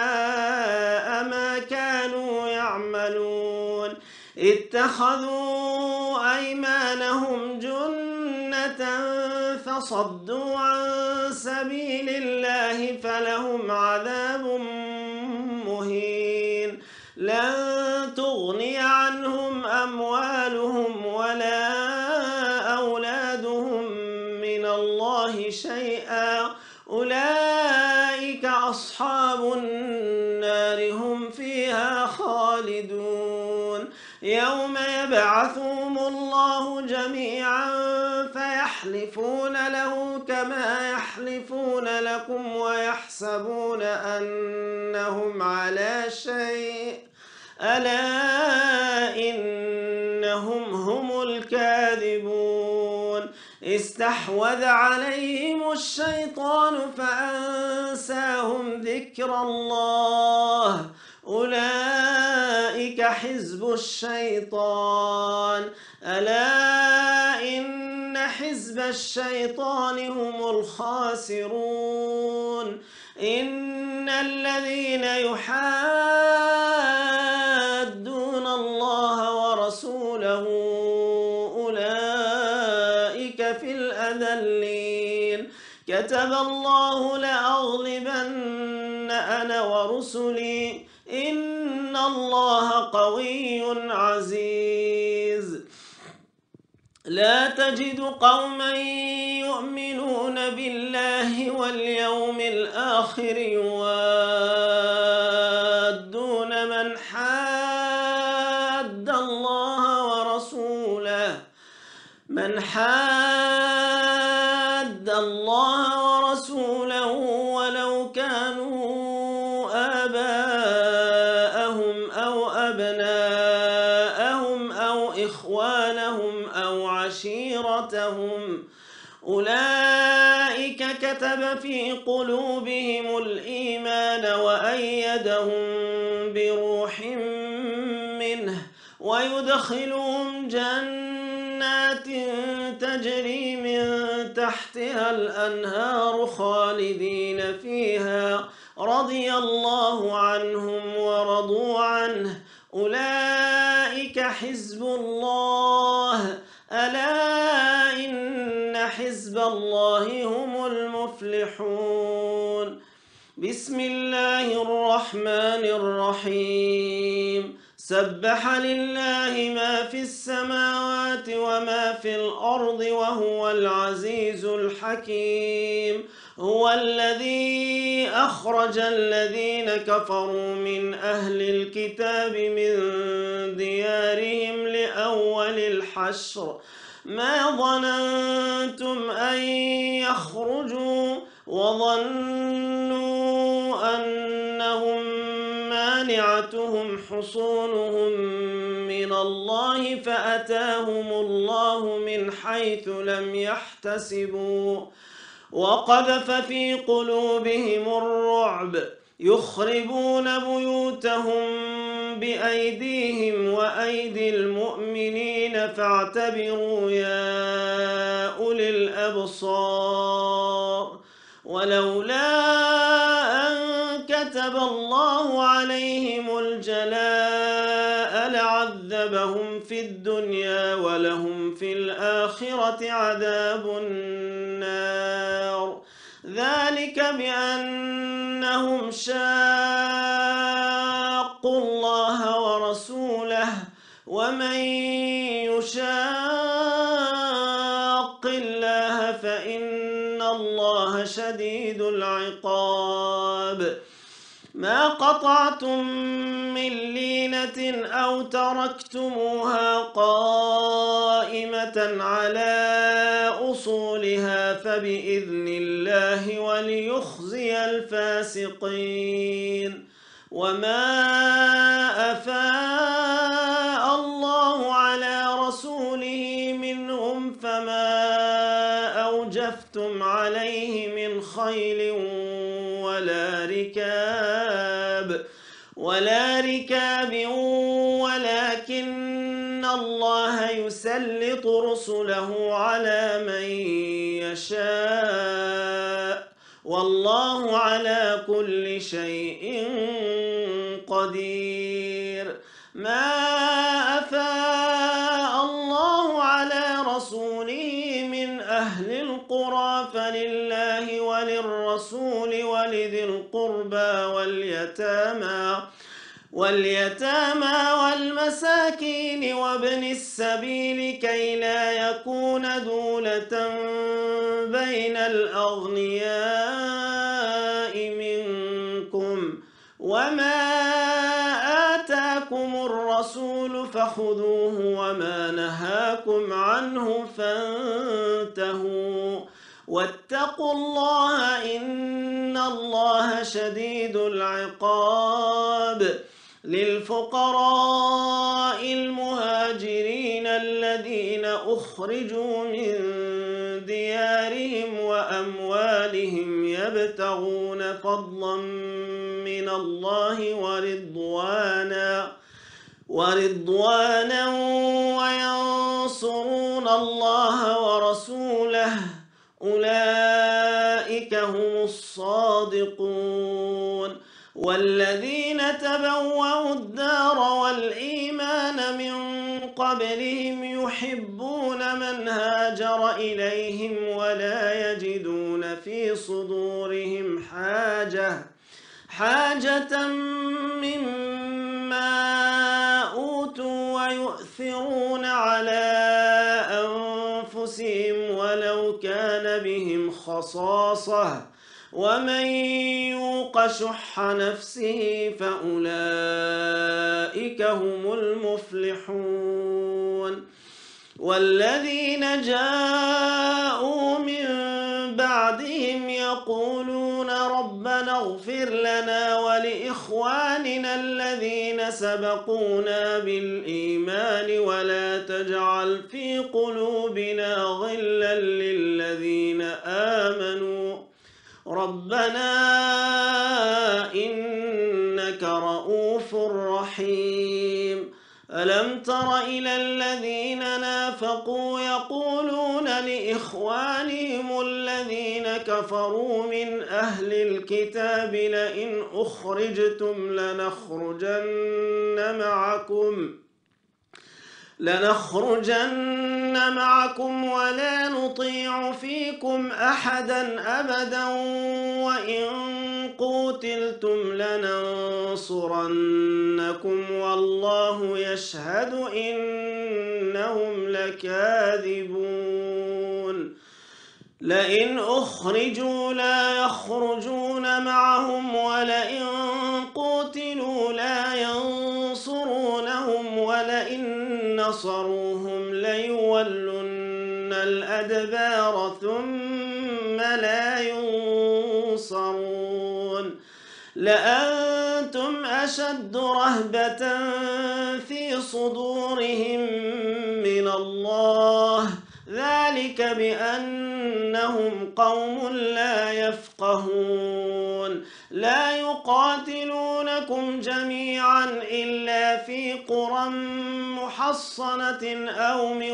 ساء ما كانوا يعملون. اتخذوا أيمانهم جنة فصدوا عن سبيل الله فلهم عذاب مهين. لن تغني عنهم أموالهم ولا أولادهم من الله شيئا، أولئك أصحاب النار هم فيها خالدون. يوم يبعثهم الله جميعا فيحلفون له كما يحلفون لكم ويحسبون أنهم على شيء، ألا إنهم هم الكاذبون. استحوذ عليهم الشيطان فأنساهم ذكر الله، أولئك حزب الشيطان، ألا إن حزب الشيطان هم الخاسرون. إن الذين يحادون الله ورسوله أولئك في الأذلين. كتب الله لأغلبن أنا ورسلي إن الله قوي عزيز. لا تجد قوما يؤمنون بالله واليوم الآخر يوادون من حاد الله ورسوله ولو كانوا آباءهم أو أبناءهم أو إخوانهم أو عشيرتهم، أولئك كتب في قلوبهم الإيمان وأيدهم بروح منه ويدخلهم جنات تجري من تحتها الأنهار خالدين فيها رضي الله عنهم ورضوا عنه أولئك حزب الله ألا إن حزب الله هم المفلحون. بسم الله الرحمن الرحيم. سبح لله ما في السماوات وما في الأرض وهو العزيز الحكيم. هو الذي أخرج الذين كفروا من أهل الكتاب من ديارهم لأول الحشر ما ظننتم أن يخرجوا وظنوا أنهم مانعتهم حصونهم من الله فأتاهم الله من حيث لم يحتسبوا وقذف في قلوبهم الرعب يخربون بيوتهم بأيديهم وأيدي المؤمنين فاعتبروا يا أولي الأبصار. ولولا أن كتب الله عليهم الجلاء لعذبهم في الدنيا ولهم في الآخرة عذاب النار ذلك بأنهم شاقوا الله ورسوله ومن يشاق الله فإن الله شديد العقاب. ما قطعتم من لينة أو تركتموها قائمة على أصولها فبإذن الله وليخزي الفاسقين. وما أفاء الله على رسوله منهم فما أوجفتم عليه من خيل ولا ركاب ولكن الله يسلط رسله على من يشاء والله على كل شيء قدير. ما أفاء الله على رسوله من أهل القرى فلله وللرسول ولذي القربى واليتامى والمساكين وابن السبيل كي لا يكون دولة بين الأغنياء منكم وما آتاكم الرسول فخذوه وما نهاكم عنه فانتهوا واتقوا الله إن الله شديد العقاب. للفقراء المهاجرين الذين أخرجوا من ديارهم وأموالهم يبتغون فضلا من الله ورضوانا وينصرون الله ورسوله أولئك هم الصادقون. والذين تبوأوا الدار والإيمان من قبلهم يحبون من هاجر إليهم ولا يجدون في صدورهم حاجة مما أوتوا ويؤثرون على أنفسهم ولو كان بهم خصاصة ومن يوق شح نفسه فأولئك هم المفلحون. والذين جاءوا من بعدهم يقولون ربنا اغفر لنا ولإخواننا الذين سبقونا بالإيمان ولا تجعل في قلوبنا غلا للذين آمنوا ربنا إنك رؤوف رحيم ألم تر إلى الذين نافقوا يقولون لإخوانهم الذين كفروا من أهل الكتاب لئن أخرجتم لنخرجن معكم ولا نطيع فيكم أحدا أبدا وإن قوتلتم لننصرنكم والله يشهد إنهم لكاذبون لئن أخرجوا لا يخرجون معهم ولئن قوتلوا لا ينصرونهم ولئن نصروهم ليولن الأدبار ثم لا ينصرون لأنتم أشد رهبة في صدورهم من الله ذلك بأنهم قوم لا يفقهون لا يقاتلونكم جميعا إلا في قرى محصنة أو من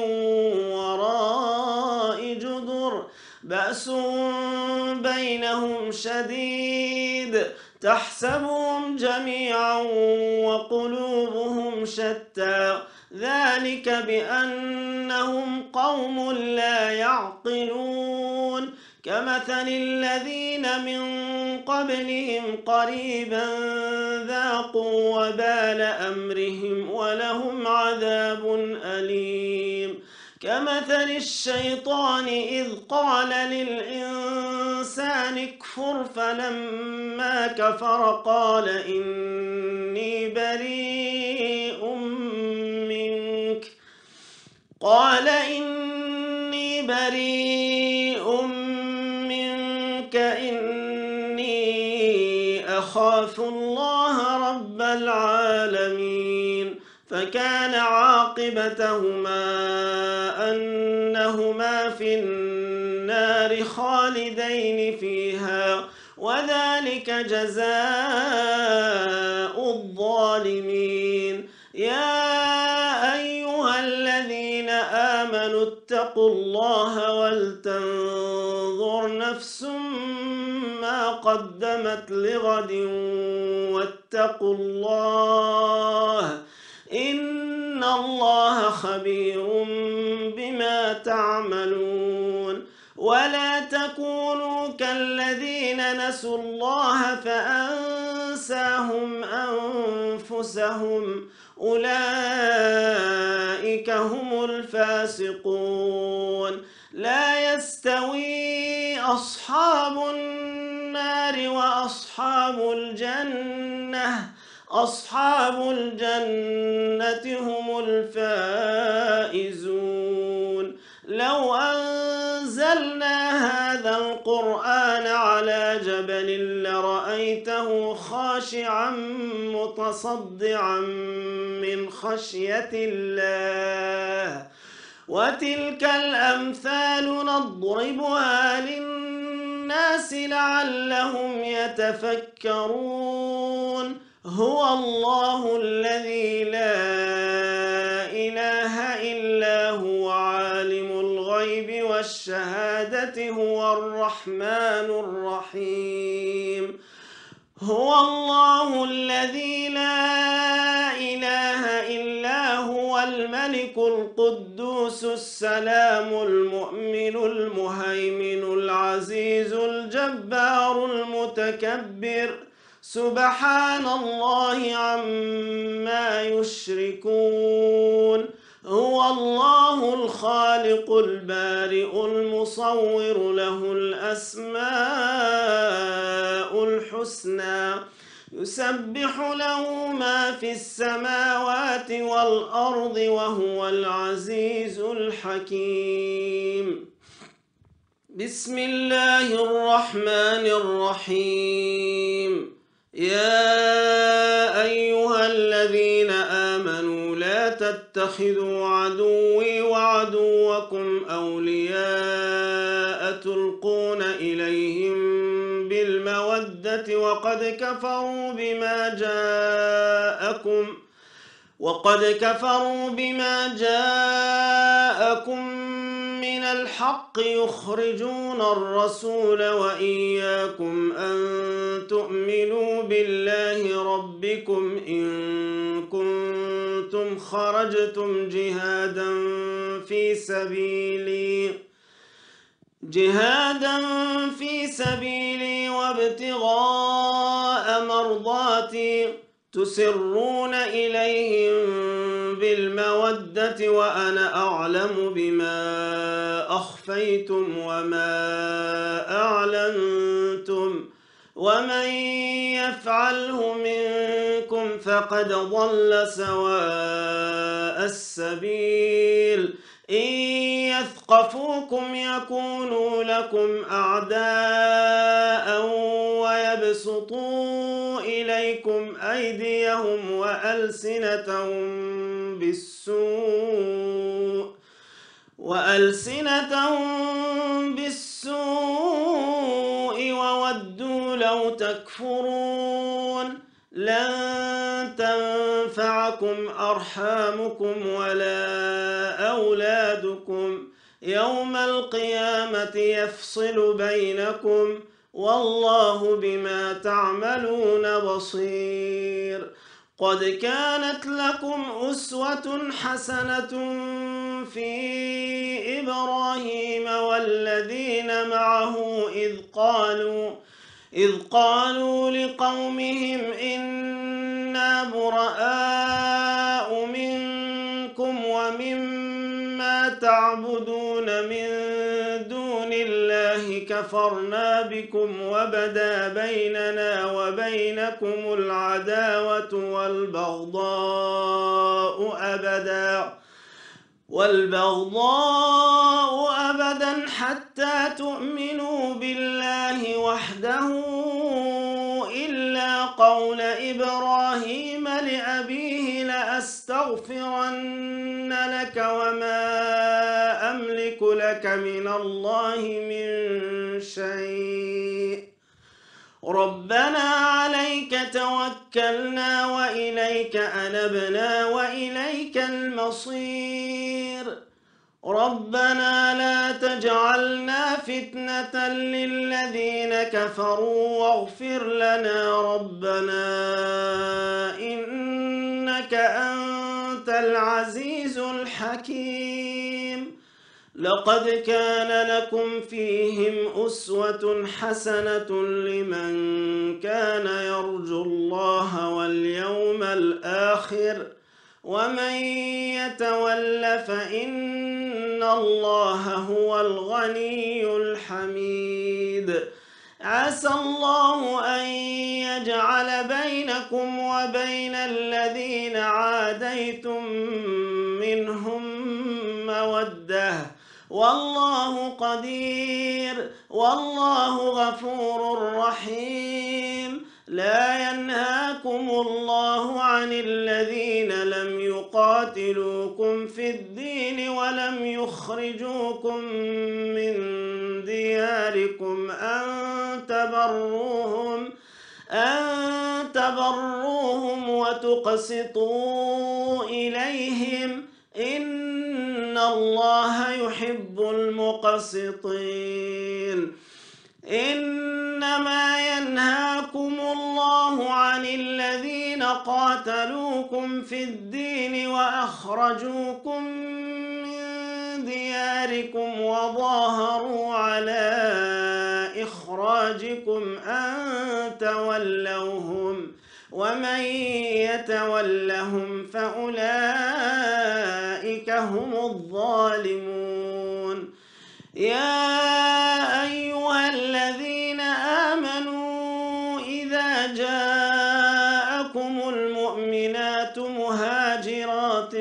وراء جدر بأس بينهم شديد تحسبهم جميعا وقلوبهم شتى ذلك بأنهم قوم لا يعقلون كمثل الذين من قبلهم قريبا ذاقوا وبال أمرهم ولهم عذاب أليم كمثل الشيطان إذ قال للإنسان اكفر فلما كفر قال إني بريء منك إني أخاف الله رب العالمين فكان عاقبتهما أنهما في النار خالدين فيها وذلك جزاء الظالمين يا أيها الذين آمنوا اتقوا الله ولتنظر نفس ما قدمت لغد واتقوا الله إن الله خبير بما تعملون ولا تكونوا كالذين نسوا الله فأنساهم أنفسهم أولئك هم الفاسقون لا يستوي أصحاب النار وأصحاب الجنة هم الفائزون لو أنزلنا هذا القرآن على جبل لرأيته خاشعا متصدعا من خشية الله وتلك الأمثال نضربها للناس لعلهم يتفكرون هو الله الذي لا إله إلا هو عالم الغيب والشهادة هو الرحمن الرحيم هو الله الذي لا إله إلا هو الملك القدوس السلام المؤمن المهيمن العزيز الجبار المتكبر سبحان الله عما يشركون هو الله الخالق البارئ المصور له الأسماء الحسنى يسبح له ما في السماوات والأرض وهو العزيز الحكيم بسم الله الرحمن الرحيم يا أيها الذين آمنوا لا تتخذوا عدوي وعدوكم أولياء تلقون إليهم بالمودة وقد كفروا بما جاءكم من الحق يخرجون الرسول وإياكم أن تؤمنوا بالله ربكم إن كنتم خرجتم جهادا في سبيلي وابتغاء مرضاتي تسرون إليهم بالمودة وأنا أعلم بما أخفيتم وما أعلنتم ومن يفعله منكم فقد ضل سواء السبيل إن يثقفوكم يكونوا لكم أعداء ويبسطوا إليكم أيديهم وألسنتهم بالسوء وودوا لو تكفرون لن تنفعكم أرحامكم ولا أولادكم يوم القيامة يفصل بينكم والله بما تعملون بصير قد كانت لكم أسوة حسنة في إبراهيم والذين معه إذ قالوا لقومهم إنا براء منكم ومما تعبدون من دون الله كفرنا بكم وبدا بيننا وبينكم العداوة والبغضاء أبدا حتى تؤمنوا بالله وحده إلا قول إبراهيم لأبيه لأستغفرن لك وما أملك لك من الله من شيء ربنا عليك توكلنا وإليك أنبنا وإليك المصير ربنا لا تجعلنا فتنة للذين كفروا واغفر لنا ربنا إنك أنت العزيز الحكيم لقد كان لكم فيهم أسوة حسنة لمن كان يرجو الله واليوم الآخر ومن يتول فإن الله هو الغني الحميد عسى الله أن يجعل بينكم وبين الذين عاديتم منهم مودة والله قدير والله غفور رحيم لا ينهاكم الله عن الذين لم يقاتلوكم في الدين ولم يخرجوكم من دياركم أن تبروهم وتقسطوا إليهم إن الله يحب المقسطين إنما ينهاكم الله عن الذين قاتلوكم في الدين وأخرجوكم من دياركم وظاهروا على إخراجكم أن تولوهم ومن يتولهم فأولئك هم الظالمون يا أيها الذين آمنوا إذا جاءكم المؤمنات مهاجرات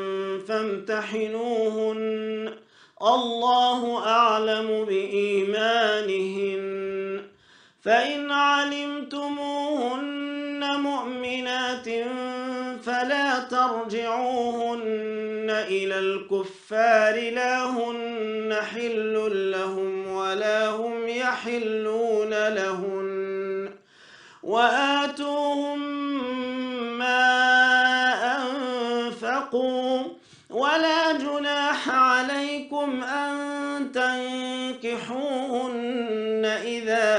فامتحنوهن الله أعلم بإيمانهن فإن علمتموهن مؤمنات فلا ترجعوهن إلى الكفار لا هن حل لهم ولا يحلون لهن وآتوهم ما أنفقوا ولا جناح عليكم أن تنكحوهن إذا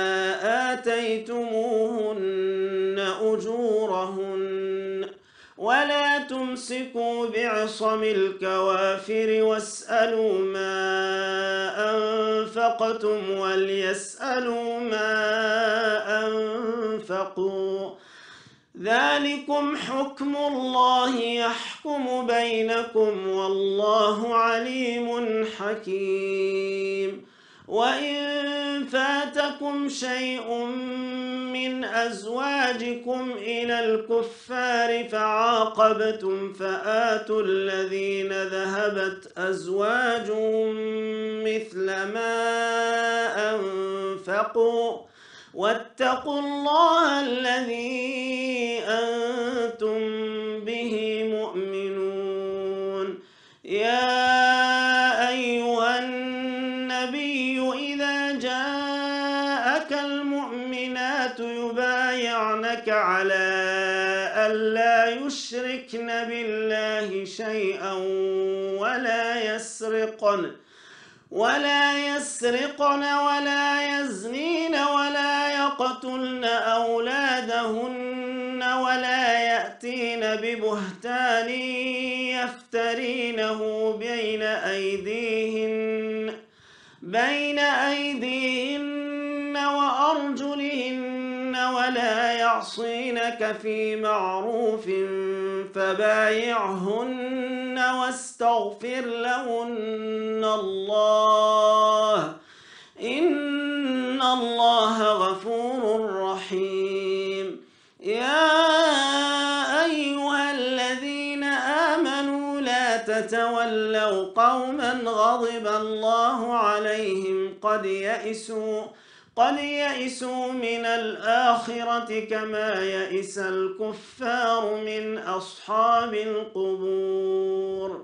آتيتموهن أجورهن ولا تمسكوا بعصم الكوافر واسألوا ما أنفقتم وليسألوا ما أنفقوا ذلكم حكم الله يحكم بينكم والله عليم حكيم وإن فاتكم شيء من أزواجكم إلى الكفار فعاقبتم فآتوا الذين ذهبت أزواجهم مثل ما أنفقوا واتقوا الله الذي أنتم به مؤمنون يا أيها النبي إذا جاءك المؤمنات يبايعنك على ألا يشركن بالله شيئا ولا يسرقن ولا يزنين ولا يقتلن أولادهن ولا يأتين ببهتان يفترينه بين أيديهن وأرجلهن ولا يعصينك في معروف فبايعهن واستغفر لهن الله إن الله غفور رحيم يا أيها الذين آمنوا لا تتولوا قوما غضب الله عليهم قد يئسوا من الآخرة كما يئس الكفار من أصحاب القبور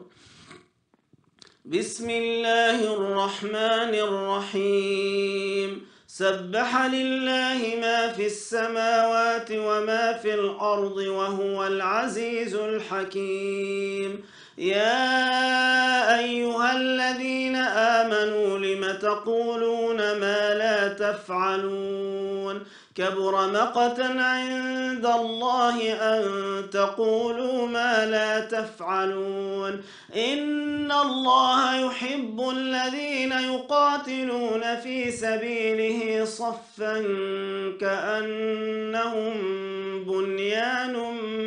بسم الله الرحمن الرحيم سبح لله ما في السماوات وما في الأرض وهو العزيز الحكيم يا أيها الذين آمنوا لم تقولون ما لا تفعلون كبر مقتا عند الله أن تقولوا ما لا تفعلون إن الله يحب الذين يقاتلون في سبيله صفا كأنهم بنيان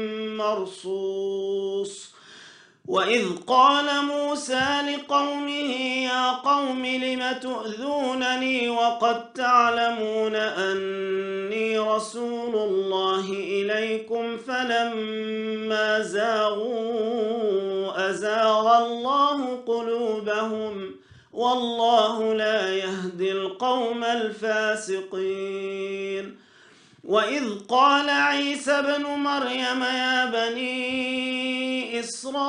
مرصوص وإذ قال موسى لقومه يا قوم لم تؤذونني وقد تعلمون أني رسول الله إليكم فلما زاغوا أزاغ الله قلوبهم والله لا يهدي القوم الفاسقين وإذ قال عيسى ابن مريم يا بني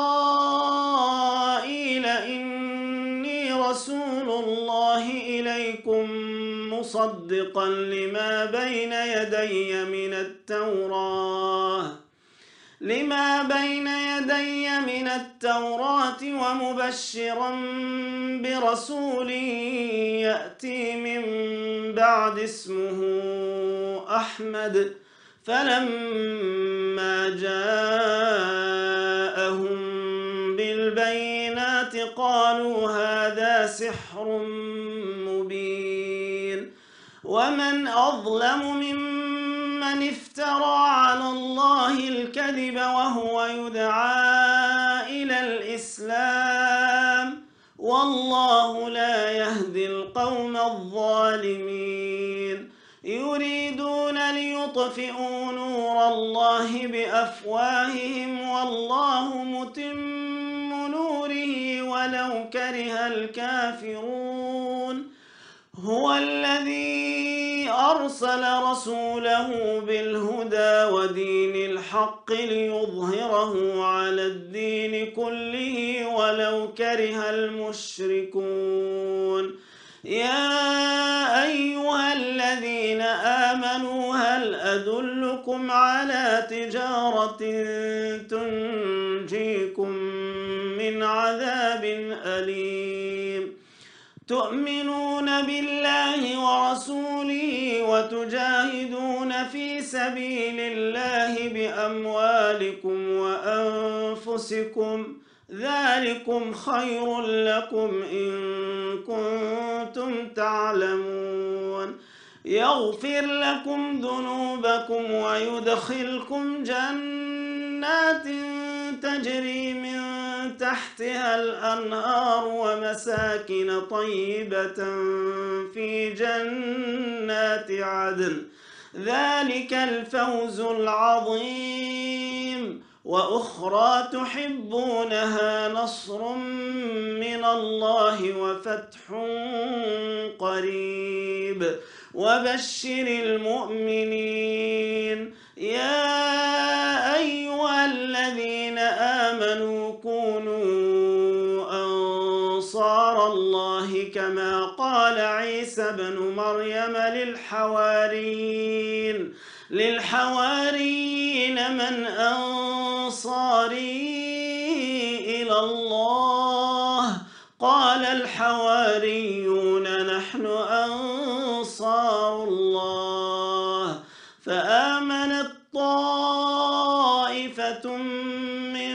إسرائيل إني رسول الله إليكم مصدقا لما بين يدي من التوراة ومبشرا برسول يأتي من بعد اسمه أحمد فلما جاءهم بالبينات قالوا هذا سحر مبين ومن أظلم ممن افترى على الله الكذب وهو يدعى إلى الإسلام والله لا يهدي القوم الظالمين يريدون ليطفئوا نور الله بأفواههم والله متم نوره ولو كره الكافرون هو الذي أرسل رسوله بالهدى ودين الحق ليظهره على الدين كله ولو كره المشركون يا أيها أدلكم على تجارة تنجيكم من عذاب أليم تؤمنون بالله ورسوله وتجاهدون في سبيل الله بأموالكم وأنفسكم ذلكم خير لكم إن كنتم تعلمون يغفر لكم ذنوبكم ويدخلكم جنات تجري من تحتها الأنهار ومساكن طيبة في جنات عدن ذلك الفوز العظيم وأخرى تحبونها نصر من الله وفتح قريب وبشر المؤمنين يا أيها الذين آمنوا كونوا أنصار الله كما قال عيسى بن مريم للحواريين من أنصاري إلى الله قال الحواريون نحن أنصار الله فآمنت طائفة من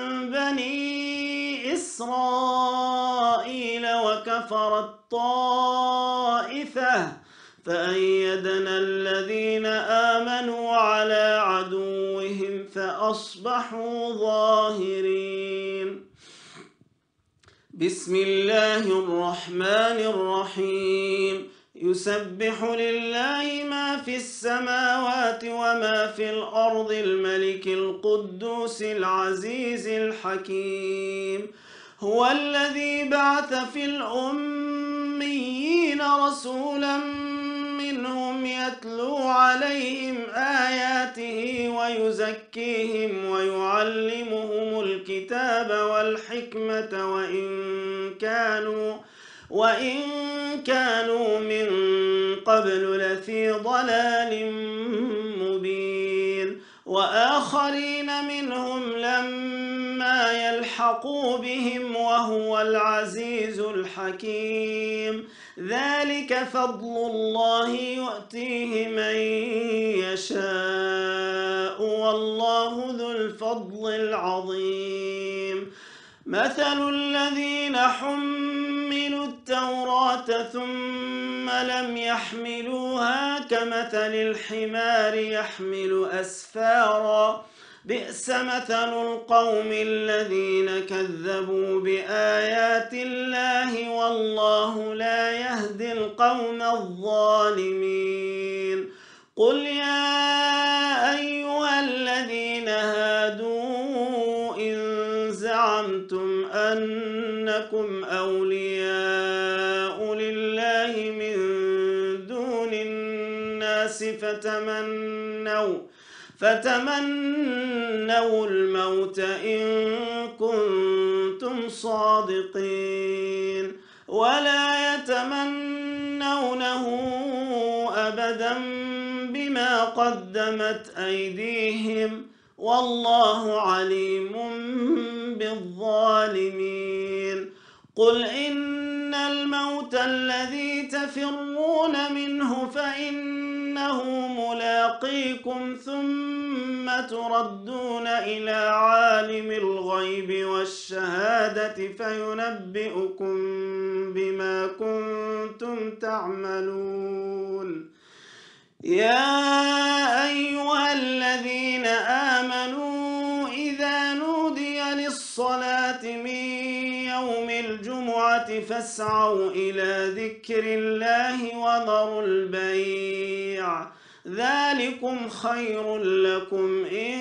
بني إسرائيل وكفرت طائفة فأيدنا الذين آمنوا على عدوهم فأصبحوا ظاهرين بسم الله الرحمن الرحيم يسبح لله ما في السماوات وما في الأرض الملك القدوس العزيز الحكيم هو الذي بعث في الأميين رسولا منهم يتلو عليهم آياته ويزكيهم ويعلمهم الكتاب والحكمة وإن كانوا من قبل لفي ضلال مبين وآخرين منهم لما يلحقوا بهم وهو العزيز الحكيم ذلك فضل الله يؤتيه من يشاء والله ذو الفضل العظيم مثل الذين حملوا التوراة ثم لم يحملوها كمثل الحمار يحمل أسفارا بئس مثل القوم الذين كذبوا بآيات الله والله لا يهدي القوم الظالمين قل يا أيها الذين هادوا إن زعمتم أنكم أولياء لله من دون الناس فتمنوا الموت إن كنتم صادقين ولا يتمنونه أبدا بما قدمت أيديهم والله عليم بالظالمين قل إن الموت الذي تفرون منه فإنه ملاقيكم ثم تردون إلى عالم الغيب والشهادة فينبئكم بما كنتم تعملون يا أيها الذين آمنوا إذا نودي للصلاة من يوم الجمعة فاسعوا إلى ذكر الله وذروا البيع ذلكم خير لكم إن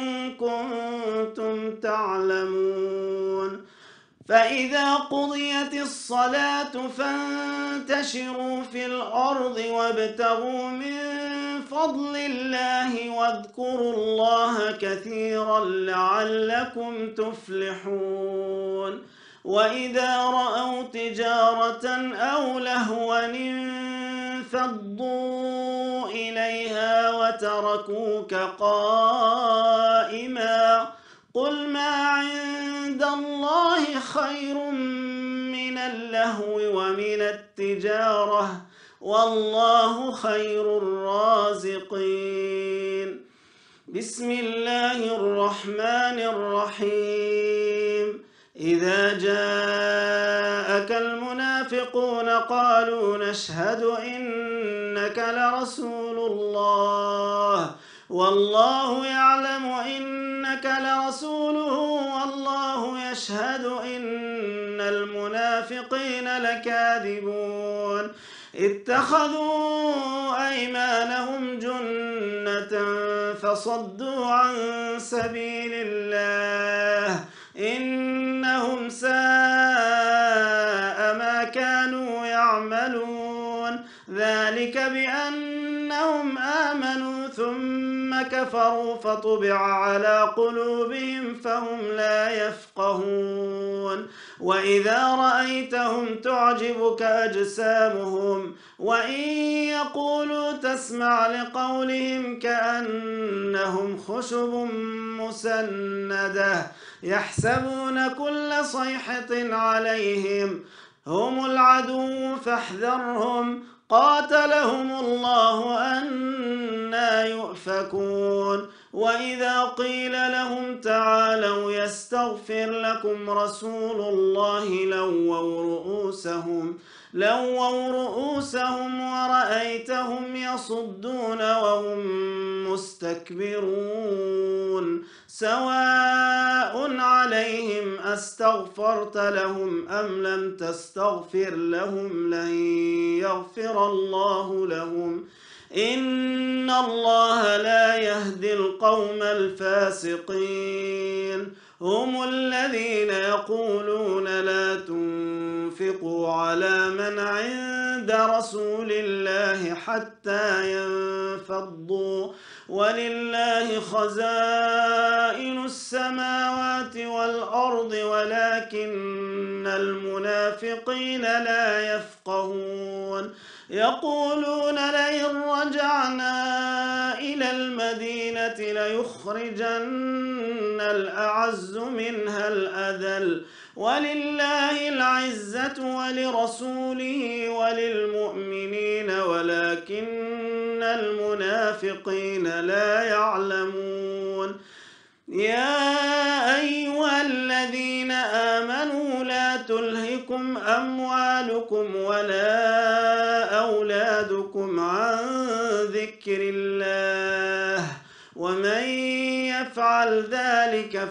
كنتم تعلمون فإذا قضيت الصلاة فانتشروا في الأرض وابتغوا من فضل الله واذكروا الله كثيرا لعلكم تفلحون وإذا رأوا تجارة أو لهوا انفضوا إليها تركوك قائما قل ما عند الله خير من اللهو ومن التجارة والله خير الرازقين. بسم الله الرحمن الرحيم. إذا جاءك المنافقون قالوا نشهد إنك لرسول الله والله يعلم إنك لرسوله والله يشهد إن المنافقين لكاذبون اتخذوا أيمانهم جنة فصدوا عن سبيل الله إنهم ساء ما كانوا يعملون ذلك بأنهم آمنوا ثم كفروا فطبع على قلوبهم فهم لا يفقهون وإذا رأيتهم تعجبك أجسامهم وإن يقولوا تسمع لقولهم كأنهم خشب مسندة يحسبون كل صيحة عليهم هم العدو فاحذرهم قاتلهم الله أنى يؤفكون وإذا قيل لهم تعالوا يستغفر لكم رسول الله لووا رؤوسهم ورأيتهم يصدون وهم مستكبرون سواء عليهم أستغفرت لهم أم لم تستغفر لهم لن يغفر الله لهم إن الله لا يهدي القوم الفاسقين هم الذين يقولون لا تنفقوا على من عند رسول الله حتى ينفضوا ولله خزائن السماوات والأرض ولكن المنافقين لا يفقهون يقولون لئن رجعنا إلى المدينة ليخرجن الأعز منها الأذل ولله العزة ولرسوله وللمؤمنين ولكن المنافقين لا يعلمون يا أيها الذين آمنوا لا تلهكم أموالكم ولا أولادكم عن ذكر الله ومن يفعل ذلك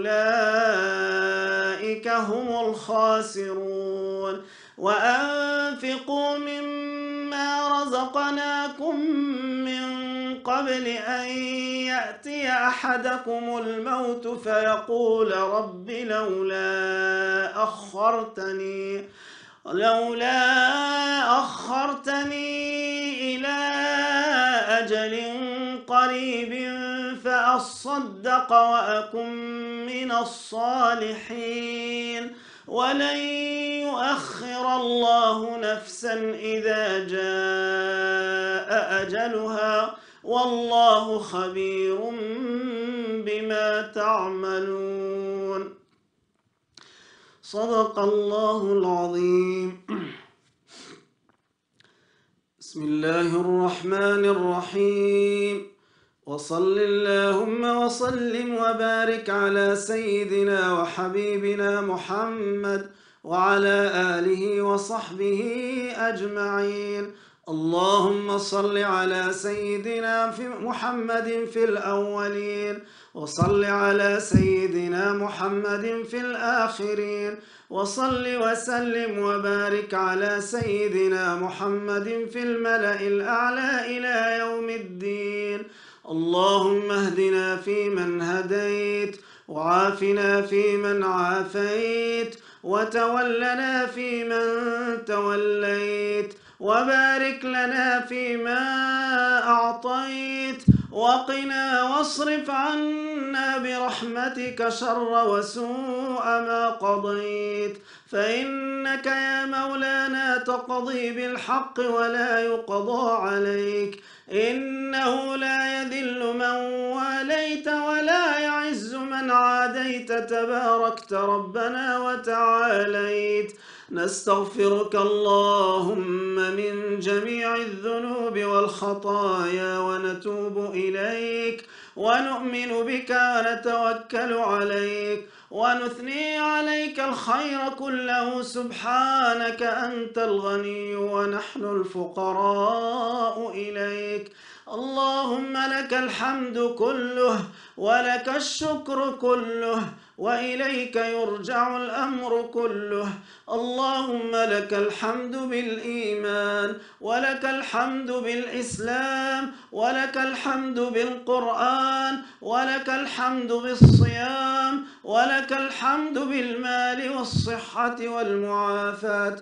فأولئك هم الخاسرون وأنفقوا مما رزقناكم من قبل أن يأتي أحدكم الموت فيقول رب لولا أخرتني إلى أجل قريب فأصدق وأكن من الصالحين ولن يؤخر الله نفسا إذا جاء أجلها والله خبير بما تعملون صدق الله العظيم. بسم الله الرحمن الرحيم وصل اللهم وسلم وبارك على سيدنا وحبيبنا محمد وعلى آله وصحبه أجمعين. اللهم صل على سيدنا محمد في الأولين وصل على سيدنا محمد في الآخرين وصل وسلم وبارك على سيدنا محمد في الملأ الأعلى إلى يوم الدين. اللهم اهدنا فيمن هديت وعافنا فيمن عافيت وتولنا فيمن توليت وبارك لنا فيما أعطيت وقنا واصرف عنا برحمتك شر وسوء ما قضيت، فإنك يا مولانا تقضي بالحق ولا يقضى عليك، إنه لا يذل من واليت ولا يعز من عاديت، تباركت ربنا وتعاليت. نستغفرك اللهم من جميع الذنوب والخطايا ونتوب إليك، ونؤمن بك ونتوكل عليك، ونثني عليك الخير كله، سبحانك أنت الغني ونحن الفقراء إليك. اللهم لك الحمد كله ولك الشكر كله، وإليك يرجع الأمر كله. اللهم لك الحمد بالإيمان، ولك الحمد بالإسلام، ولك الحمد بالقرآن، ولك الحمد بالصيام، ولك الحمد بالمال والصحة والمعافاة.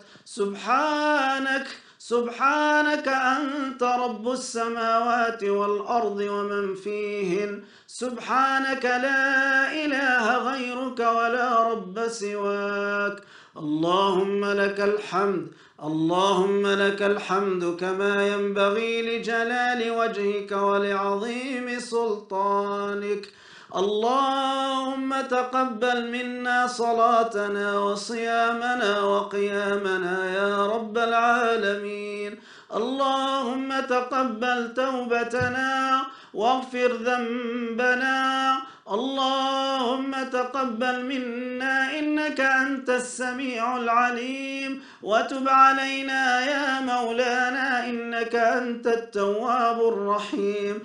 سبحانك أنت رب السماوات والأرض ومن فيهن، سبحانك لا إله غيرك ولا رب سواك. اللهم لك الحمد كما ينبغي لجلال وجهك ولعظيم سلطانك. اللهم تقبل منا صلاتنا وصيامنا وقيامنا يا رب العالمين. اللهم تقبل توبتنا واغفر ذنبنا. اللهم تقبل منا إنك أنت السميع العليم، وتب علينا يا مولانا إنك أنت التواب الرحيم،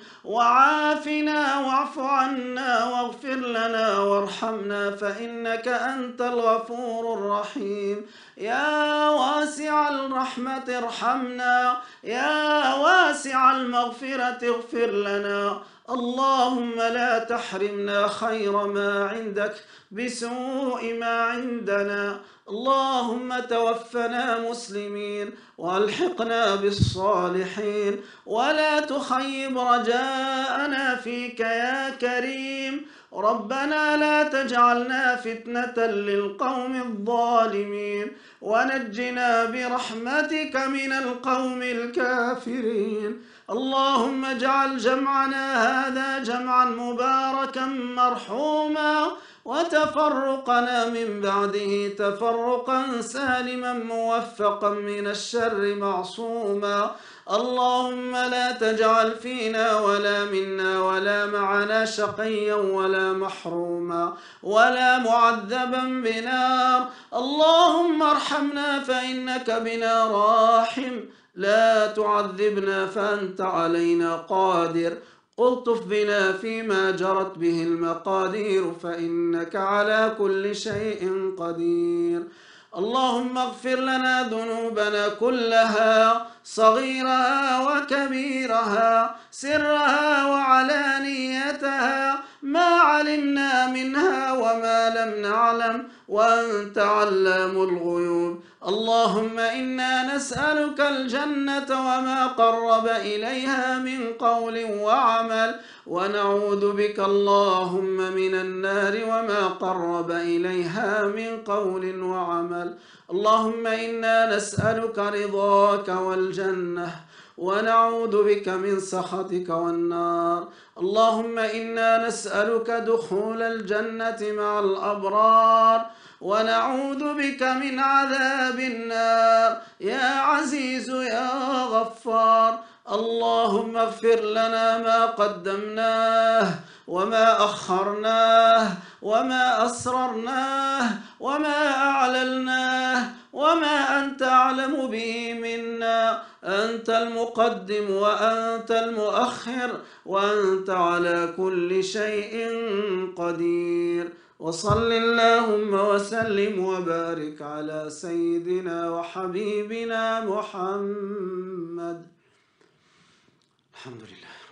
وعافنا واعف عنا واغفر لنا وارحمنا فإنك أنت الغفور الرحيم. يا واسع الرحمة ارحمنا، يا واسع المغفرة اغفر لنا. اللهم لا تحرمنا خير ما عندك بسوء ما عندنا. اللهم توفنا مسلمين والحقنا بالصالحين، ولا تخيب رجاءنا فيك يا كريم. ربنا لا تجعلنا فتنة للقوم الظالمين، ونجنا برحمتك من القوم الكافرين. اللهم اجعل جمعنا هذا جمعا مباركا مرحوما، وتفرقنا من بعده تفرقا سالما موفقا من الشر معصوما. اللهم لا تجعل فينا ولا منا ولا معنا شقيا ولا محروما ولا معذبا بنار. اللهم ارحمنا فإنك بنا راحم، لا تعذبنا فأنت علينا قادر. الطف بنا فيما جرت به المقادير، فإنك على كل شيء قدير. اللهم اغفر لنا ذنوبنا كلها، صغيرها وكبيرها، سرها وعلانيتها، ما علمنا منها وما لم نعلم، وأنت علام الغيوب. اللهم إنا نسألك الجنة وما قرب إليها من قول وعمل، ونعوذ بك اللهم من النار وما قرب إليها من قول وعمل. اللهم إنا نسألك رضاك والجنة، ونعوذ بك من سخطك والنار. اللهم إنا نسألك دخول الجنة مع الأبرار، ونعوذ بك من عذاب النار يا عزيز يا غفار. اللهم اغفر لنا ما قدمناه وما أخرناه وما أسررناه وما أعلناه وما أنت أعلم به منا. أنت المقدم وأنت المؤخر، وأنت على كل شيء قدير. وصل اللهم وسلم وبارك على سيدنا وحبيبنا محمد. الحمد لله.